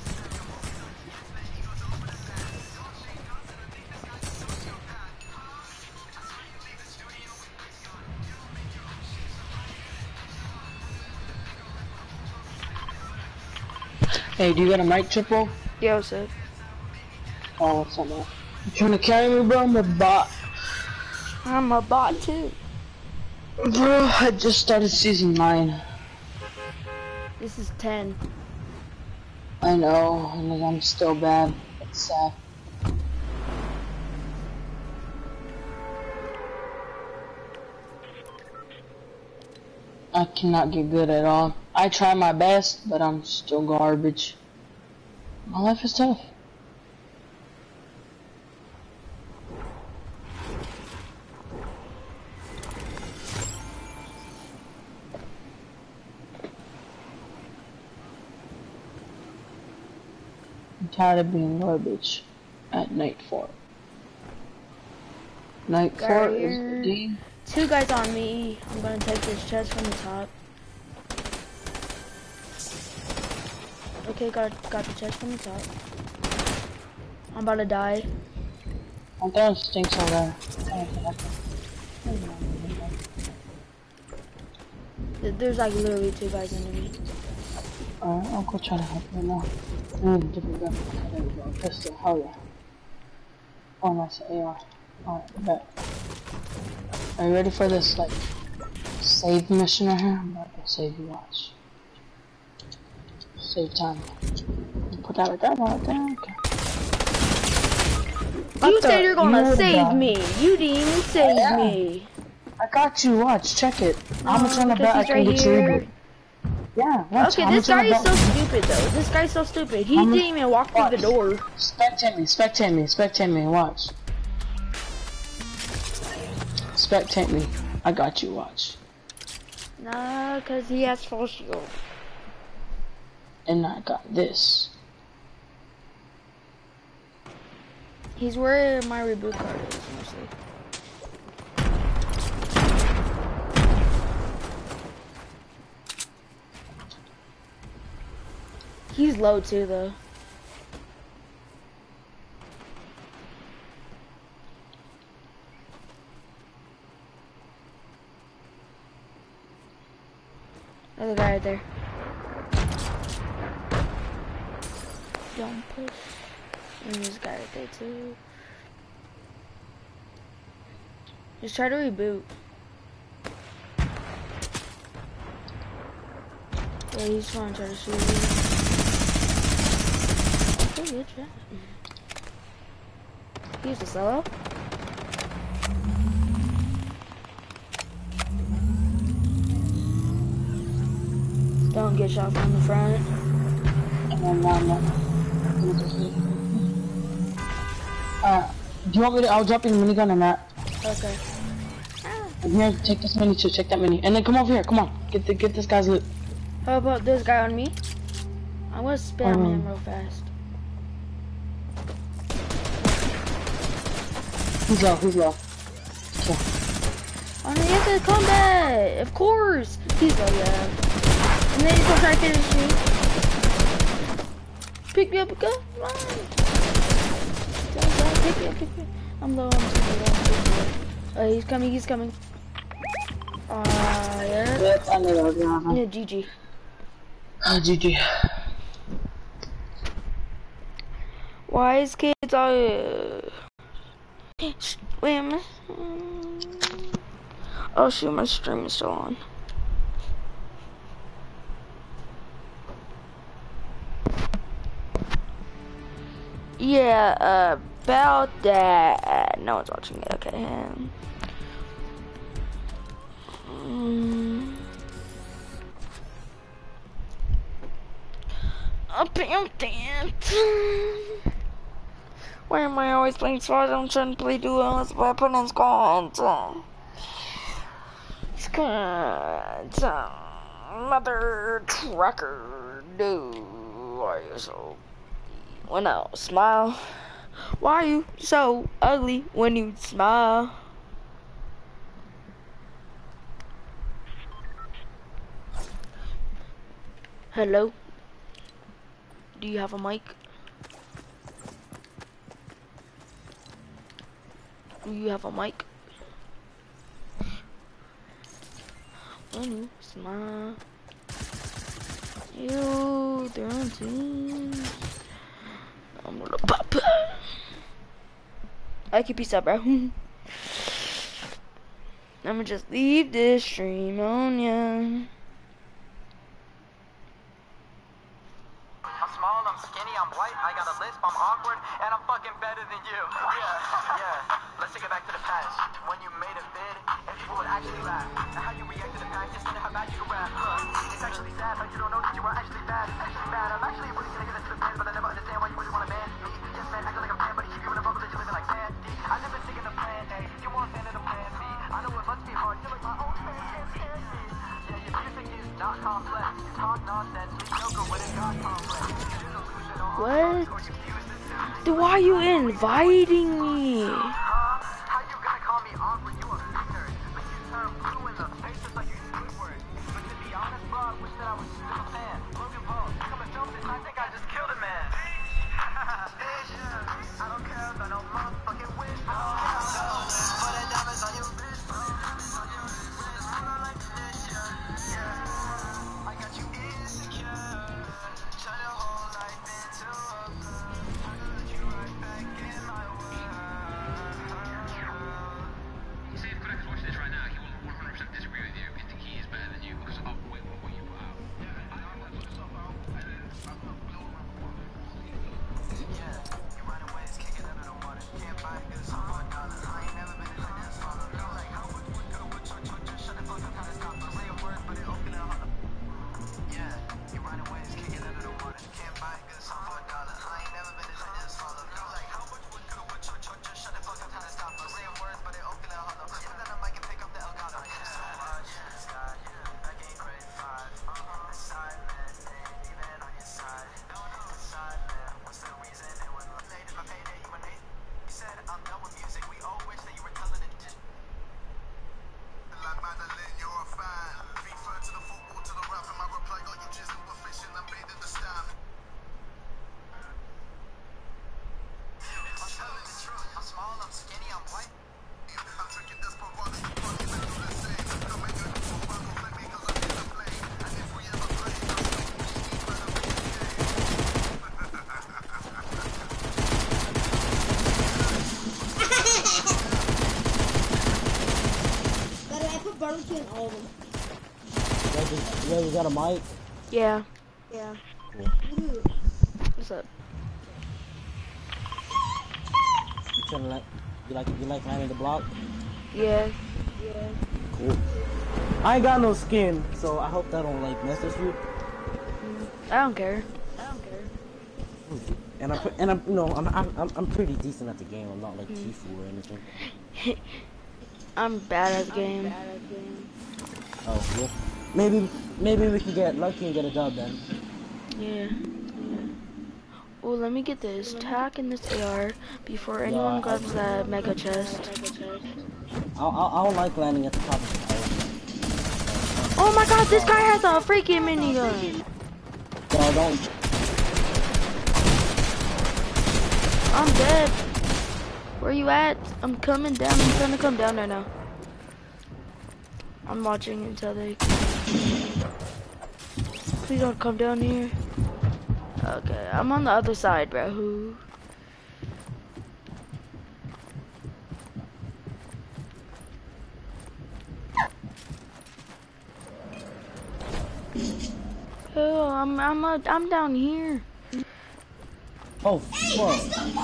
Hey, do you got a mic, Triple? Yo, Sid. Oh, what's up, man? You trying to carry me, bro? I'm a bot. I'm a bot too. Bro, I just started season nine. This is ten. I know, and I'm still bad. It's sad. I cannot get good at all. I try my best, but I'm still garbage. My life is tough. I'm tired of being garbage at night fort. Night fort is the D. Two guys on me. I'm gonna take this chest from the top. Okay, got got the chest from the top. I'm about to die. I'm throwing stinks on there. There's like literally two guys under me. Alright, I'll go try to help you now. I need a different gun. Okay, there we go. Pistol, hell yeah. Oh, nice A R. Alright, bet. Are you ready for this, like, save mission right here? I'm about to save you, watch. Save time. Put that right there, right there, okay. You said you're gonna save me. You didn't even save yeah. me. I got you, watch, check it. No, How much on the bet I can right get you here. reboot? Yeah, watch. Okay, this guy is so stupid though. This guy's so stupid. He didn't even walk through the door. Spectate me, spectate me, spectate me, watch. Spectate me. I got you, watch. Nah, cause he has full shield. And I got this. He's where my reboot card is, mostly. He's low too, though. Another guy right there. Don't push. And there's a guy right there too. Just try to reboot. Yeah, he's trying to try to shoot you. Okay, good shot. Here's a solo. Don't get shot from the front. And then, um, uh, do you want me to? I'll drop you the minigun and that. Okay. And here, take this mini too. Check that mini, and then come over here. Come on, get the get this guy's loot. How about this guy on me? I'm gonna spam Um, him real fast. He's low. He's low. Yeah. Oh, he has to combat. Of course. He's low, yeah. And then he's gonna try to finish me. Pick me up, go. Come on. Go, go, pick me up, pick me up. I'm low, I'm too low, I'm too low. Oh, he's coming, he's coming. Uh, yeah. Yep, I know that. Yeah. Yeah, G G. Oh, G G. Wise kids are. Wait a minute. Oh shoot, my stream is still on. Yeah, uh, about that. No one's watching it. Okay. Um, about that. Why am I always playing squads? I'm trying to play duos, but I put in squads. Squads. Mother trucker. Dude, why are you so. Well, no, smile. Why are you so ugly when you smile? Hello? Do you have a mic? Do you have a mic? When you smile. You, they're on teams. I'm gonna pop. I keep peace out, bro. I'm gonna just leave this stream on ya. I'm small, I'm skinny, I'm white, I got a lisp, I'm awkward, and I'm fucking better than you. Yeah, yeah. Let's take it back to the past. When you made a vid, and people would actually laugh. And how you react to the past, just to know how bad you can rap. Huh? It's What? Dude, why are you inviting me? Yeah, you got a mic? Yeah. Yeah. Cool. What's up? You trying to like, you like, you like landing the block? Yeah. Yeah. Cool. I ain't got no skin, so I hope that don't like mess with you. I don't care. I don't care. And I'm, and I'm, you know, I'm, I'm, I'm pretty decent at the game. I'm not like Mm. Tifu or anything. I'm bad at the game. Bad at the game. Oh, well, maybe, maybe we can get lucky and get a dub then. Yeah. Oh, let me get this tack in this A R before anyone Yeah, grabs I- that mega chest. I, I, I don't like landing at the top of the tower. Oh my god, this guy has a freaking minigun. No, don't. I'm dead. Where you at? I'm coming down. I'm trying to come down there now. I'm watching until they... Please don't come down here. Okay, I'm on the other side, bro. Who? Oh, I'm I'm uh, I'm down here. Oh, fuck.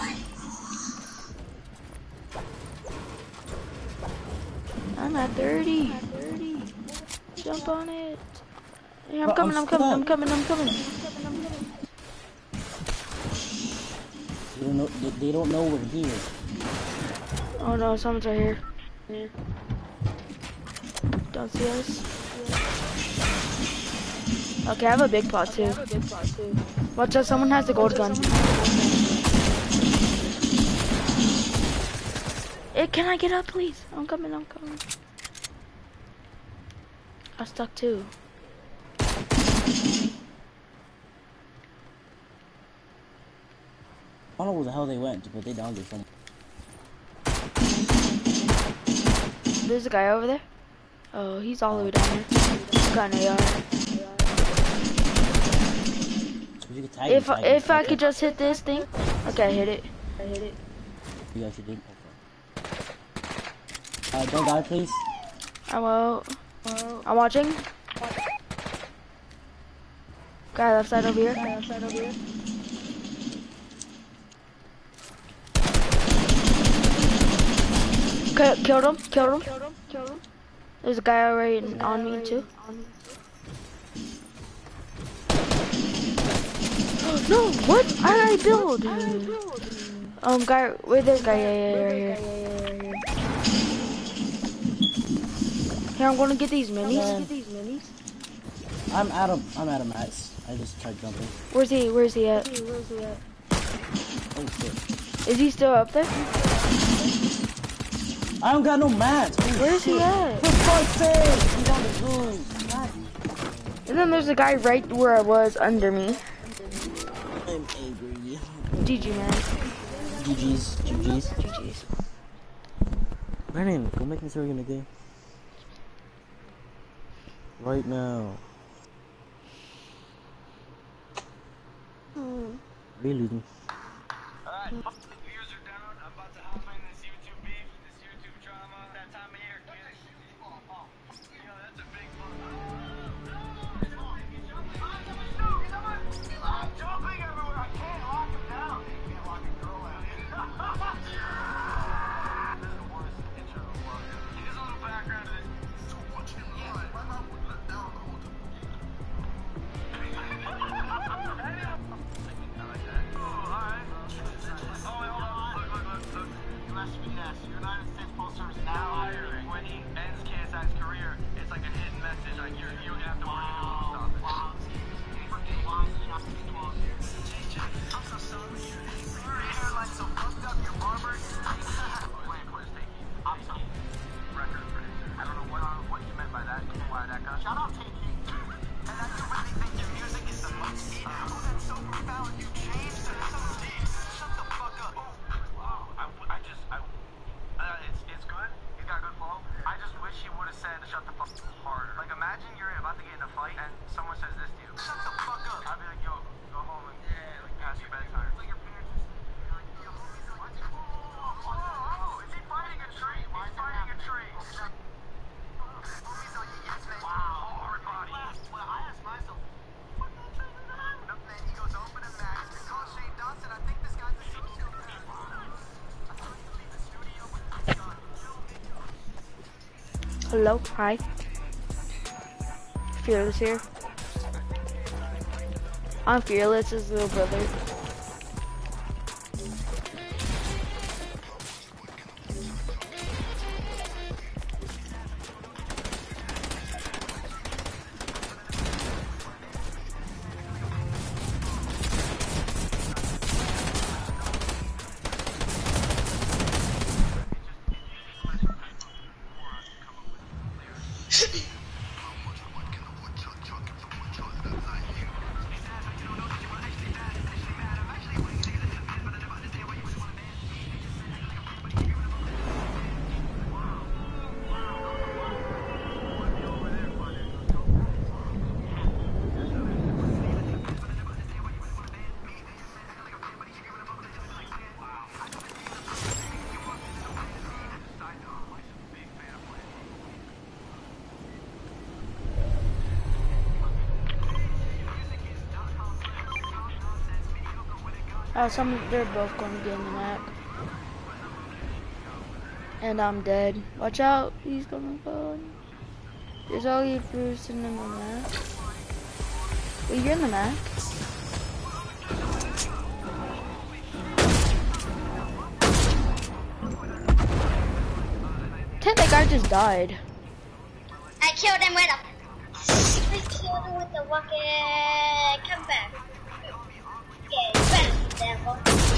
I'm at thirty. Jump on it. Yeah, I'm But coming, I'm I'm coming, I'm stuck. coming, I'm coming. They don't know, they, they don't know we're here. Oh no, someone's right here. Yeah. Don't see us. Okay, I have a big pot too. Watch out, someone has the gold gun. Hey, can I get up, please? I'm coming, I'm coming. I'm stuck too. I don't know where the hell they went, but they down there somewhere. There's a guy over there. Oh, he's all the way down there. Got an A R. You could tag If him, I, tag him. if I could just hit this thing. Okay, I hit it. I hit it. You actually did? Okay. Uh, don't die, please. I won't. I'm watching. Guy left side over here. Guy left side over here. K killed him. Killed him. Killed him. There's a guy already on me too. No, what? I, I build. Um, guy, wait, this guy, yeah, yeah, yeah, right here. Here, I'm gonna get these minis. Man. I'm out of I'm out of mats. I just tried jumping. Where's he? Where's he at? Oh shit. Is he still up there? I don't got no mats. Oh, Where's shit. he at? For fuck's sake! He's on the roof. God. And then there's a guy right where I was under me. I'm angry. G G, man. G G's. G G's. G G's. Brandon, go make me in the game. Right now. Hmm. Really? Alright, viewers are down. I'm about to hop in this YouTube beef, this YouTube drama. That time of year, kids. You know, that's a big one. I'm jumping everywhere. I can't lock him down. You can't lock a girl out here. This is the worst intro in the world. Here's a little background to this. So much in line. My mom would let down the whole time. United States Postal Service now hiring. When he ends K S I's career, it's like a hidden message. Like you're, you don't have to work anymore. Stop it. I'm so sorry. Your hairline's so fucked up. Your barber. Wait, quit taking. I'm sorry. Record producer. I don't know what what you meant by that. Why that guy? Shout out taking. And I do really think your music is the most now. Oh, that's so profound. You changed to so deep. Shut the fuck up. Oh, wow. I, I just I. Uh, it's it's good. He's got a good flow. I just wish he would have said shut the fuck harder. Like imagine you're about to get in a fight and someone says this to you. Shut the fuck up. I'd be like, yo, go home and yeah, like pass your bedtime. Like your parents just be like, yo, what? Oh, oh, is he fighting a tree? He's fighting a tree. Wow, hard body. Well, I asked myself, what the tree is that? And then he goes open and max. He calls Shane Dawson. I think this guy's a sociopath. Hello, hi. Fearless here. I'm Fearless, his little brother. Uh, some, they're both going to get in the Mac. And I'm dead. Watch out, he's gonna go. There's all you person in the Mac. Well, you're in the Mac. Ted, that guy just died. I killed him with a. I killed him with the fucking. Come back. Yeah, you better be devil.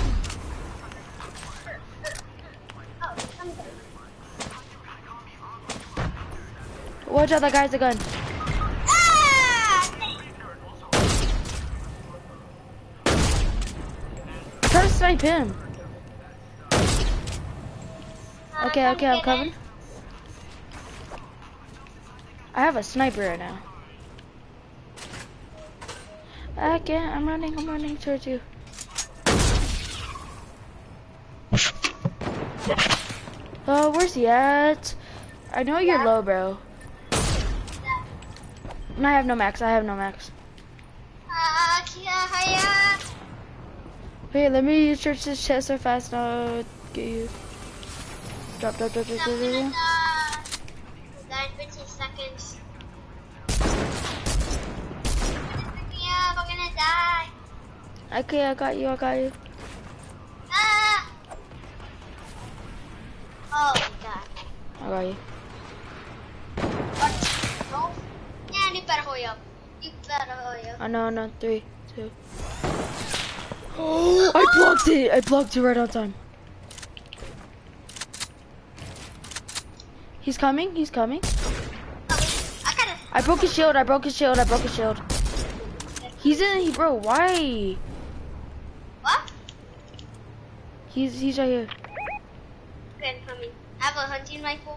Oh, come back. Watch out, that guy's a gun. Ah! Try to snipe him. Okay, okay, I'm coming. I have a sniper right now. I can't, I'm running, I'm running towards you. Oh, where's he at? I know you're low, bro. And I have no max, I have no max. Wait, let me search this chest so fast and I'll get you. Drop, drop, drop, drop, drop, drop. fifteen seconds. Yeah, we're gonna die. Okay, I got you, I got you. Ah! Oh my god. I got you. What? No? Yeah, you better hurry up. You better hurry up. I know, no, three, two. Oh, I blocked it! I blocked it right on time. He's coming, he's coming. I gotta. I broke his shield, I broke his shield, I broke his shield. He's in, he bro, why? What? He's, he's right here. Okay, I'm coming. I have a hunting rifle.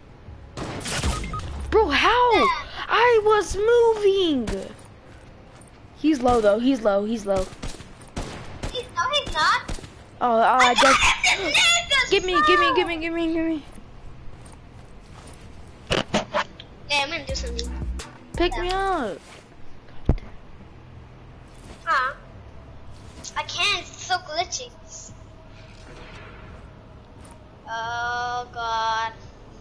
Bro, how? I was moving. He's low though, he's low, he's low. He's, no, he's not. Oh, oh I just. just Give me, give me, give me, give me, give me. Yeah, I'm gonna do something. Pick Yeah. me up. Huh? I can't, it's so glitchy. Oh god.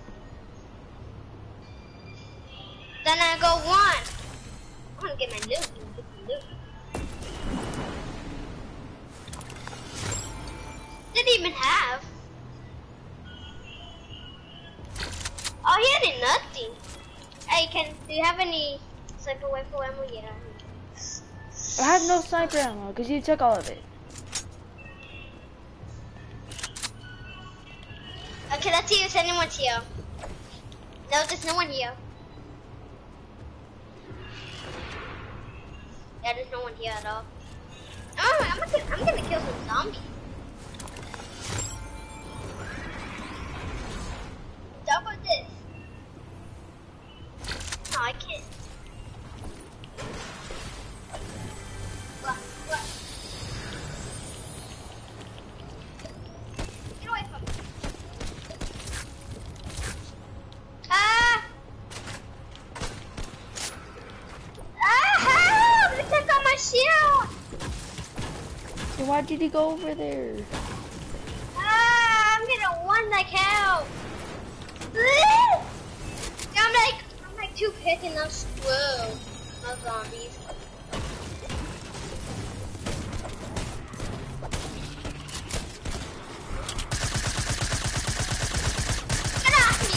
Then I go one. I'm gonna get my loot. I'm gonna get my loot. Didn't even have. Oh, he had nothing. Hey, can do you have any sniper rifle ammo? Yeah. I have no sniper ammo because you took all of it. Okay, let's see if anyone's here. No, there's no one here. Yeah, there's no one here at all. Oh, I'm gonna, I'm gonna kill some zombies. Double this. No, I can't. What? What? Get away from me. Ah! Ah, help! They took out my shield! So why did he go over there? Ah, I'm gonna one like hell. Yeah, I'm like, I'm like too picking up slow. No zombies. Get off me!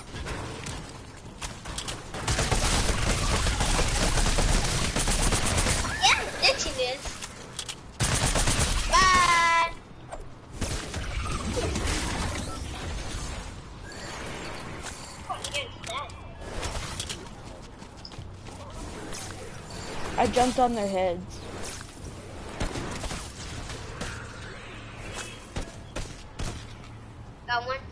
Yeah, I'm ditching this. Bye. Oh, you're dead. I jumped on their heads. Got one.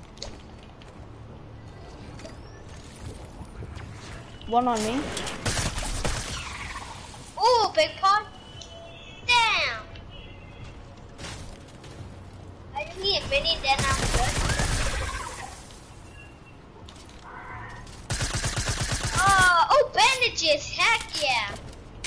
One on me. Ooh, big pot. Damn. I just need a mini, then I'm good. Oh, oh, bandages. Heck yeah.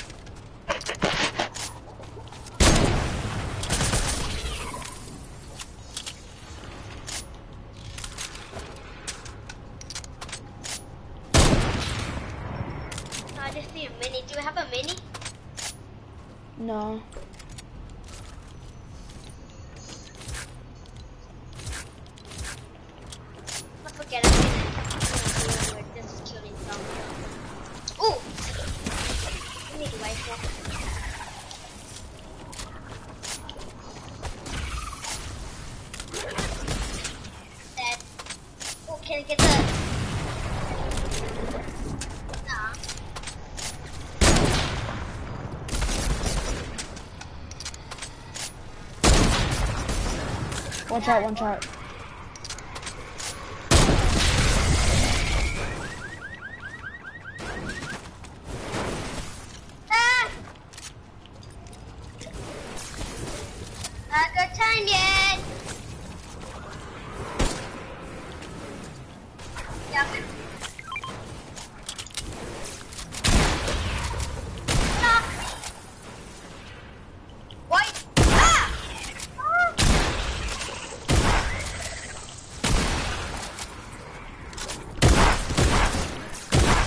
I just need a mini. Do you have a mini? No. I forget it. We're just killing zombies. Ooh! I need a rifle. Dead. Oh, can I get the... Nah. One shot, one shot. Ah! Not good time yet. Yeah. Stop me. What? Ah! Ah!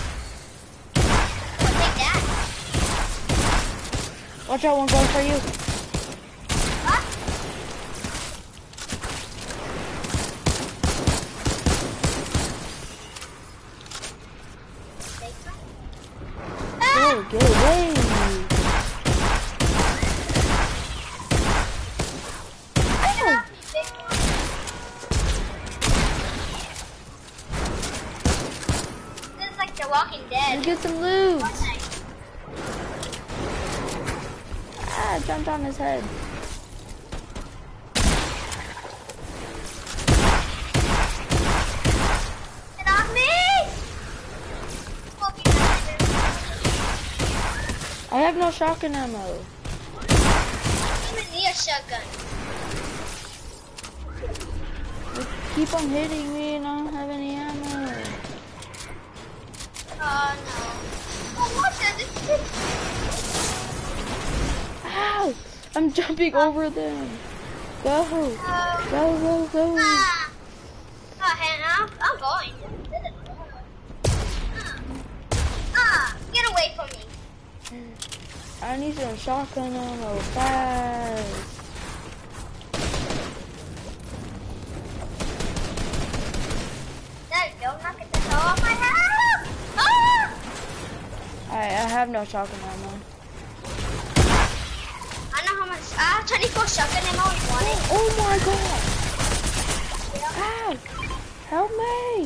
Oh, take that. Watch out, one going for you. Get away! Oh. This is like The Walking Dead. Let's get some loot! Ah, I jumped on his head. Get off me! I have no shotgun ammo. I even need a shotgun. You keep on hitting me and I don't have any ammo. Oh no. Oh, what the? Ow! I'm jumping over them. Go. Go, go, go. Ah. Oh, hey, I'm, I'm going. Ah, get away from me. I need some shotgun ammo fast. There you go, knock it the hell off my head. Ah! Alright, I have no shotgun ammo. I know how much. I have twenty-four shotgun ammo and one. Oh my god! Ow! Help me!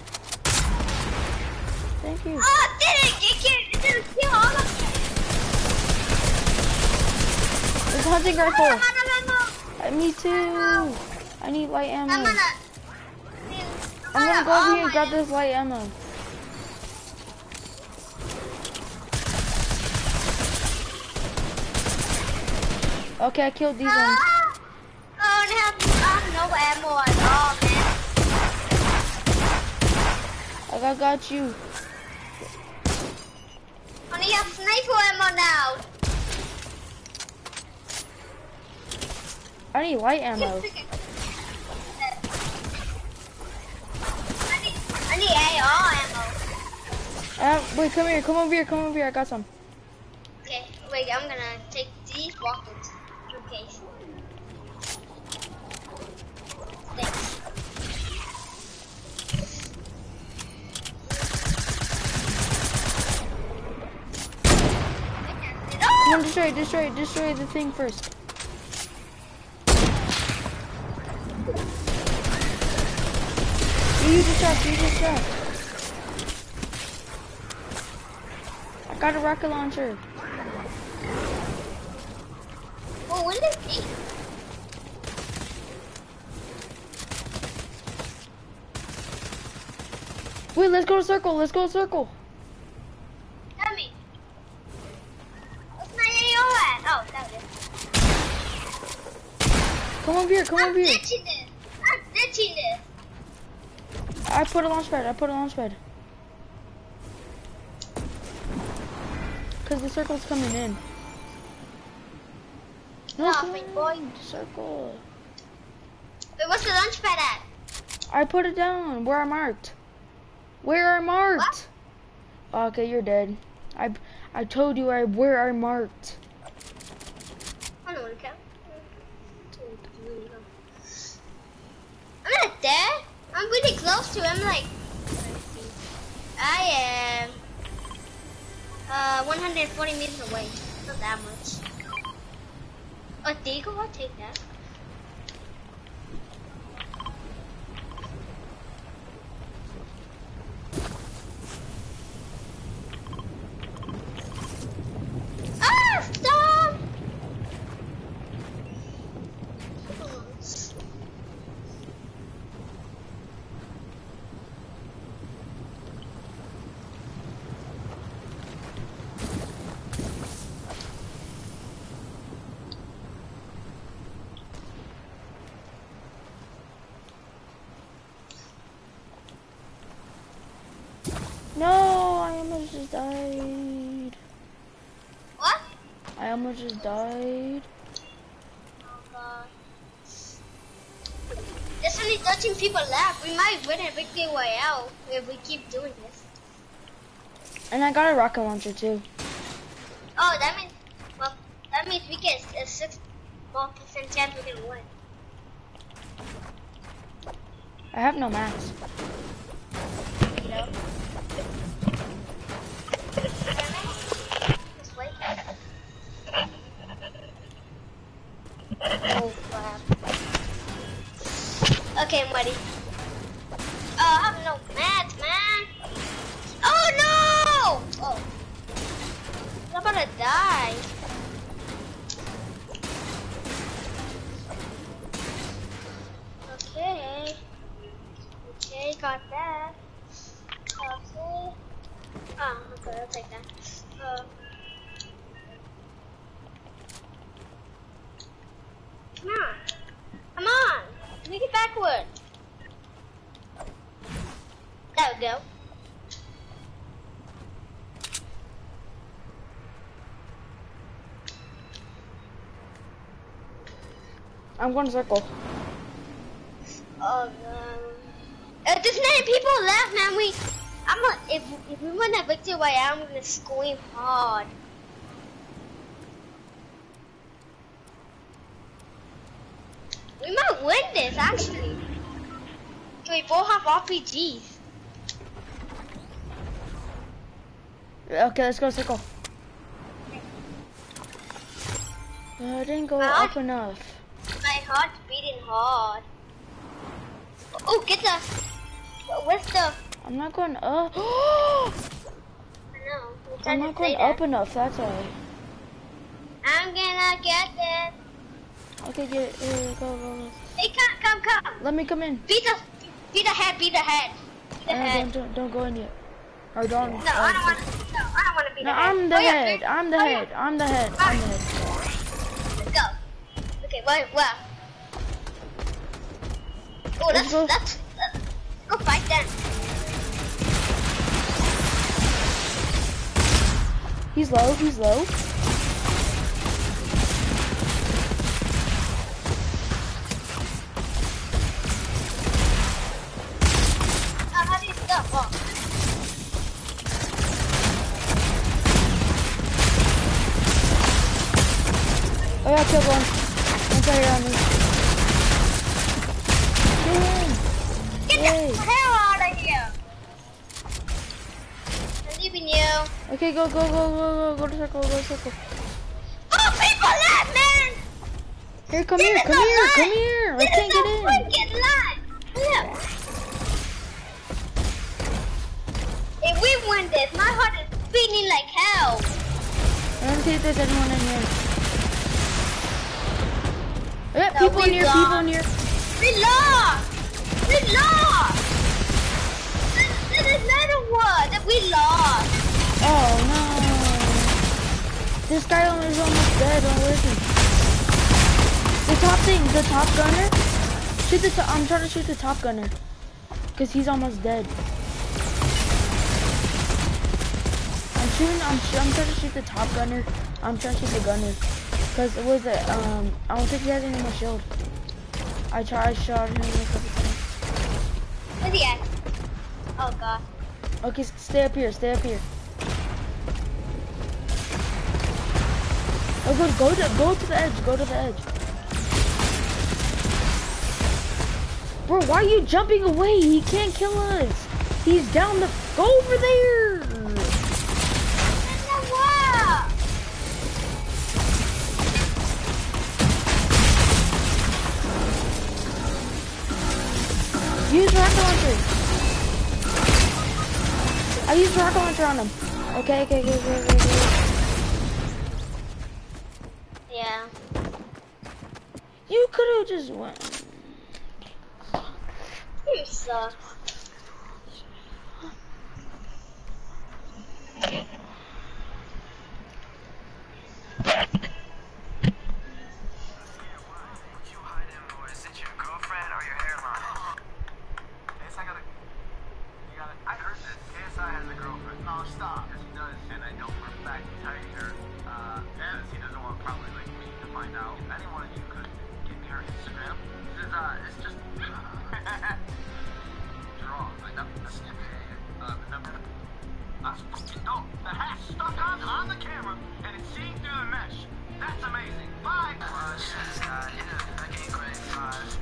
Thank you. Oh, did it? It didn't, it didn't kill all of them. There's a hunting rifle. Oh, I'm out of ammo. Uh, me too. I need light ammo. I'm gonna. I'm gonna go over here and grab this light ammo. Okay, I killed these ones. Ah! Oh, I have, I have no ammo at all, man. I got, got you. I only have sniper ammo now. I need light ammo. I need, I need A R ammo. Uh, wait, come here, come over here, come over here. I got some. Okay, wait, I'm gonna take these rockets. Okay. Thanks. Come on, destroy, destroy, destroy the thing first. You distract, you distract. I got a rocket launcher. Oh, what is this? Wait, let's go to circle, let's go to circle. Tell me. What's my A O at? Oh, that was it. Come over here, come I'm over here. ditching this. I'm ditching this. I put a launch pad, I put a launch pad. Cause the circle's coming in. No, No, come big on, circle. Wait, what's the launch pad at? I put it down where I marked. Where I marked. What? Okay, you're dead. I I told you I where I marked. I don't want to count. I'm not there. I'm really close to him. I'm like, I am uh one hundred forty meters away. Not that much. A deagle? I'll take that. Ah, stop! No, I almost just died. What? I almost just died. Oh god. There's only thirteen people left. We might win a victory royale if we keep doing this. And I got a rocket launcher too. Oh, that means, well, that means we get a six more percent chance we can win. I have no max. You know? buddy. Oh, I have no mats, man. Oh no! Oh, I'm about to die. Okay. Okay, got that. Okay. Oh, okay, I'll take that. Uh, come on. Come on. Make it backward. There we go. I'm going to circle. Oh no. Uh, there's many people left, man. We, I'm gonna, if, if we win that victory way, I'm gonna scream hard. We might win this, actually. We both have R P Gs. Okay, let's go circle. Uh, I didn't go Huh? up enough. My heart's beating hard. Oh, get the, where's the, I'm not going up. I know. I'm, I'm trying not to going say up that. enough, that's why. I'm gonna get this. Okay, get it. Uh, go, go, go. Hey, come, come, come. Let me come in. Beat the, beat the head, beat the head. Beat the Uh, head. don't, don't, don't go in yet. Or don't. No, uh, I don't want to. No, I don't want to be No, the head. I'm the Oh, yeah, head. please. I'm the Oh, yeah. head. I'm the head. I'm the head. Let's go. Okay, well, well. Oh, Let's that's, go. that's, that's, go fight them. He's low. He's low. Uh, how do you stop? Oh. Oh yeah, kill one. One player on me. Kill him. Get Yay. the hell out of here. I'm leaving you. Okay, go, go, go, go, go, go to circle, go to circle. Oh, people left, man. Here, come This here, is come a here, lie. come here. I This can't is a get in. freaking lie. Look. If we win this, my heart is beating like hell. I don't see if there's anyone in here. Yeah, No, people we in here, lost. people in here. We lost. We lost. This, this is another one that we lost. Oh no. This guy is almost dead. Oh, where is he? The top thing, the top gunner. Shoot the top, I'm trying to shoot the top gunner. Cause he's almost dead. I'm shooting, I'm, sh I'm trying to shoot the top gunner. I'm trying to shoot the gunner. Cause what was it, um, I don't think he has any more shield. I tried, I shot him a couple times. Where's he at? Oh god. Okay, s- stay up here, stay up here. Oh, go, go to, go to the edge, go to the edge. Bro, why are you jumping away? He can't kill us. He's down the, go over there. In the wall. Use rocket launcher. I used rocket launcher on him. Okay, okay, okay, okay, okay, okay. Yeah. You could have just went. You suck. Is it your girlfriend or your hairline? Yes, I gotta. You gotta. I heard this. K S I has a girlfriend. No, stop. Yes, he does. And I know for a fact he's hiding her. Uh, and he doesn't want probably like me to find out. If any one of you could give me her Instagram, because uh, it's just. Draw. Like that. The snip. Uh, the number. That's fucking dope. The hat's stuck on on the camera and it's seeing through the mesh. That's amazing. Bye. Uh, yes, uh, yeah, that game grade five.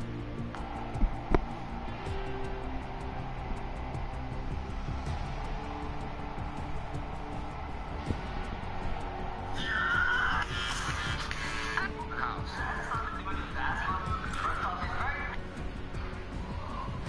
House.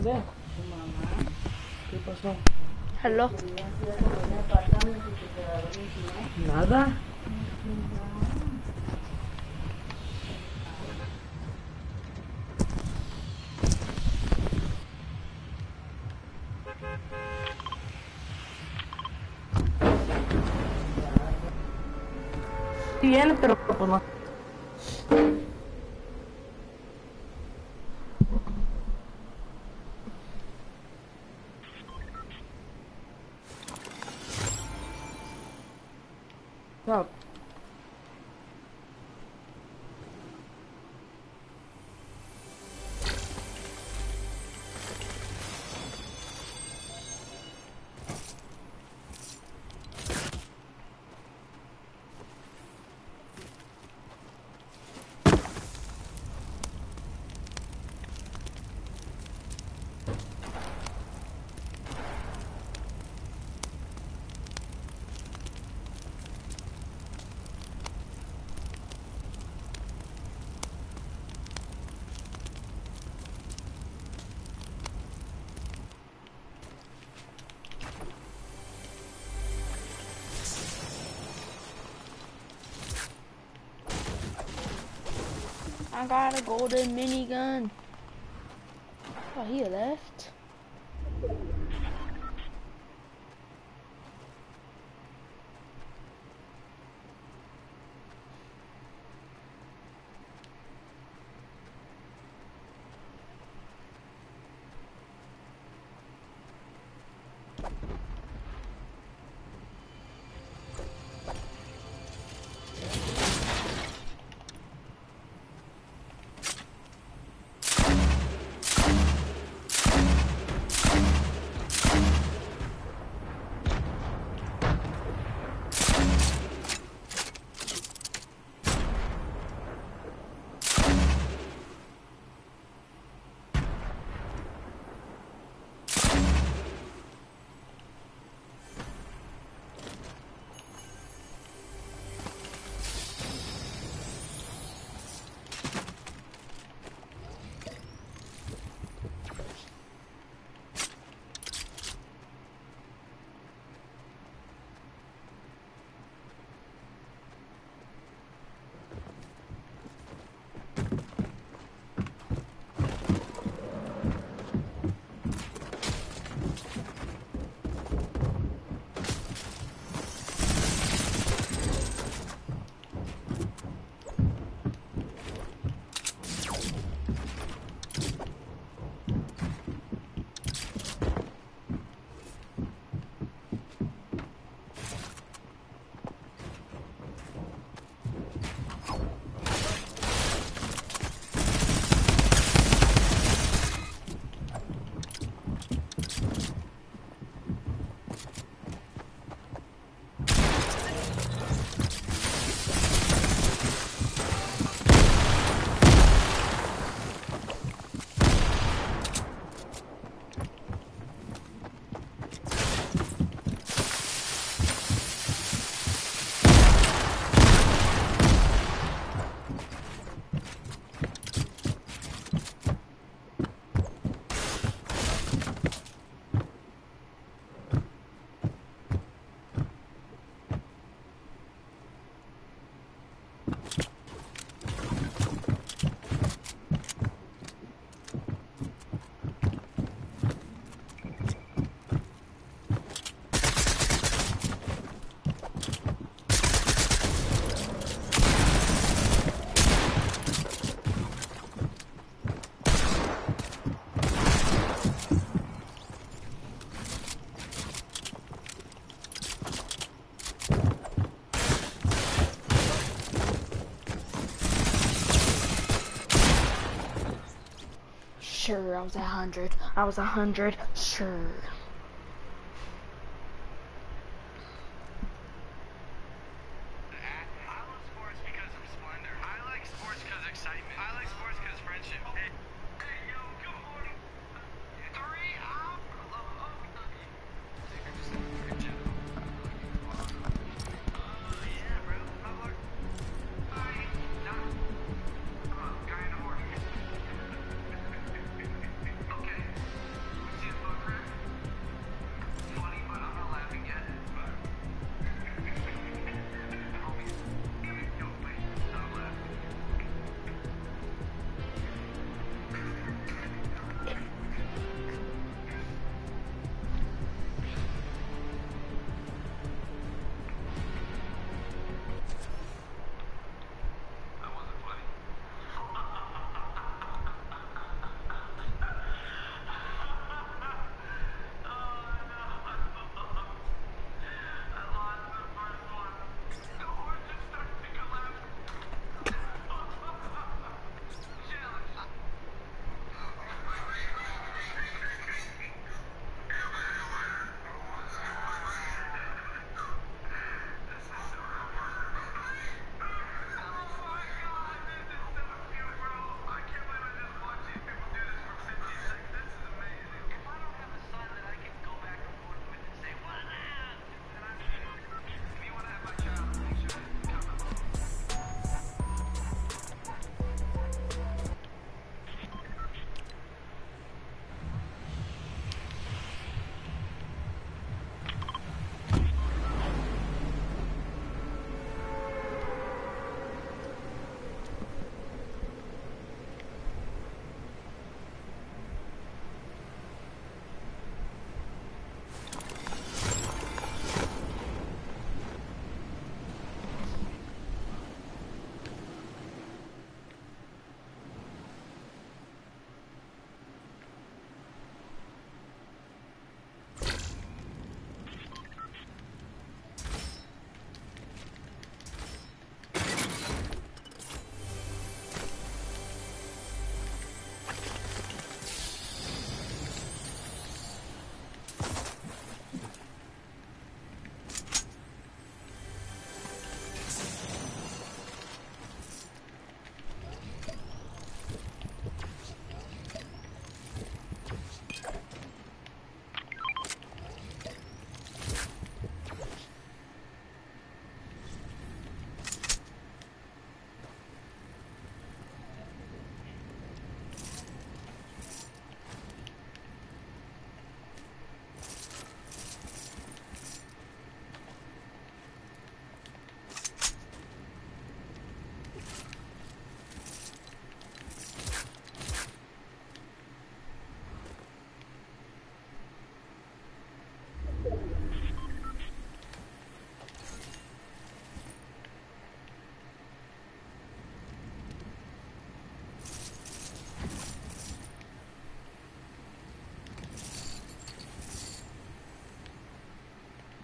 José. ¿Qué pasó? Hello. Nada. Tiene, pero pues no. No. I got a golden minigun. Oh, he left. Sure, I was a hundred. I was a hundred. Sure.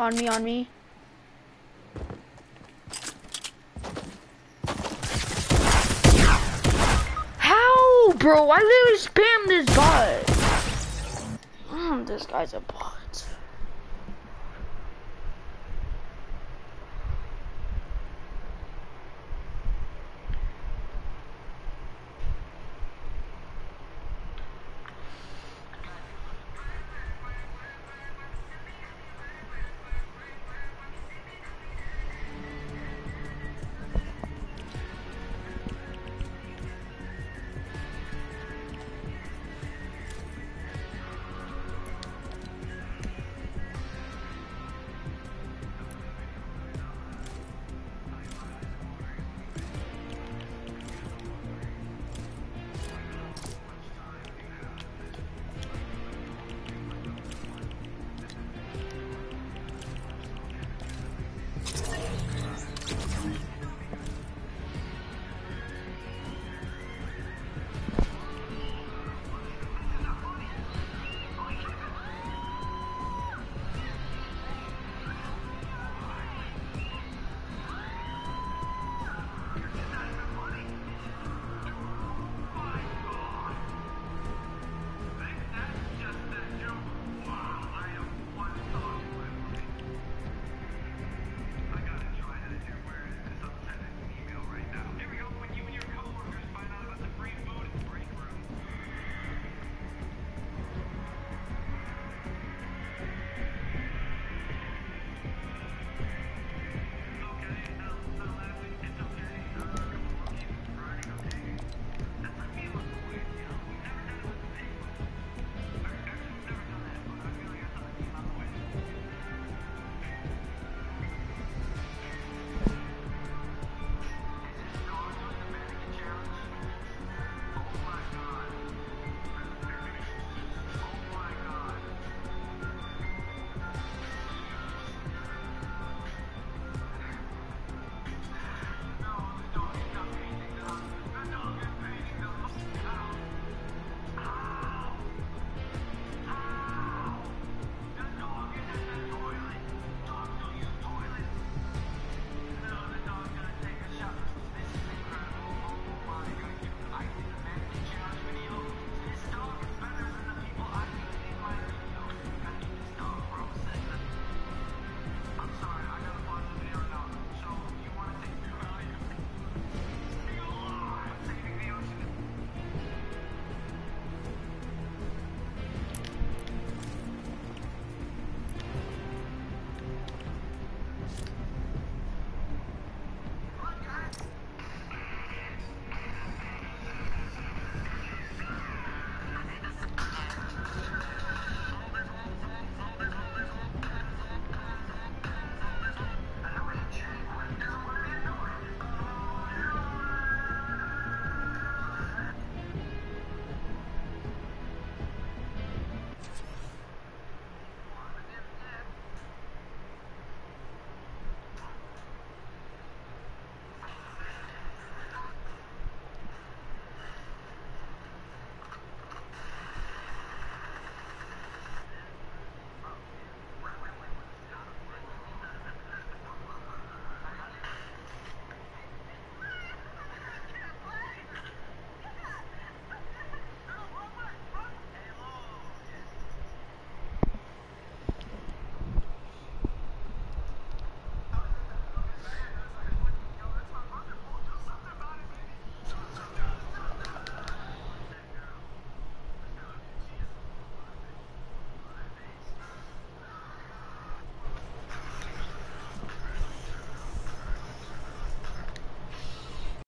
On me, on me. How, bro? I literally spammed this bot. Mm, this guy's a bot.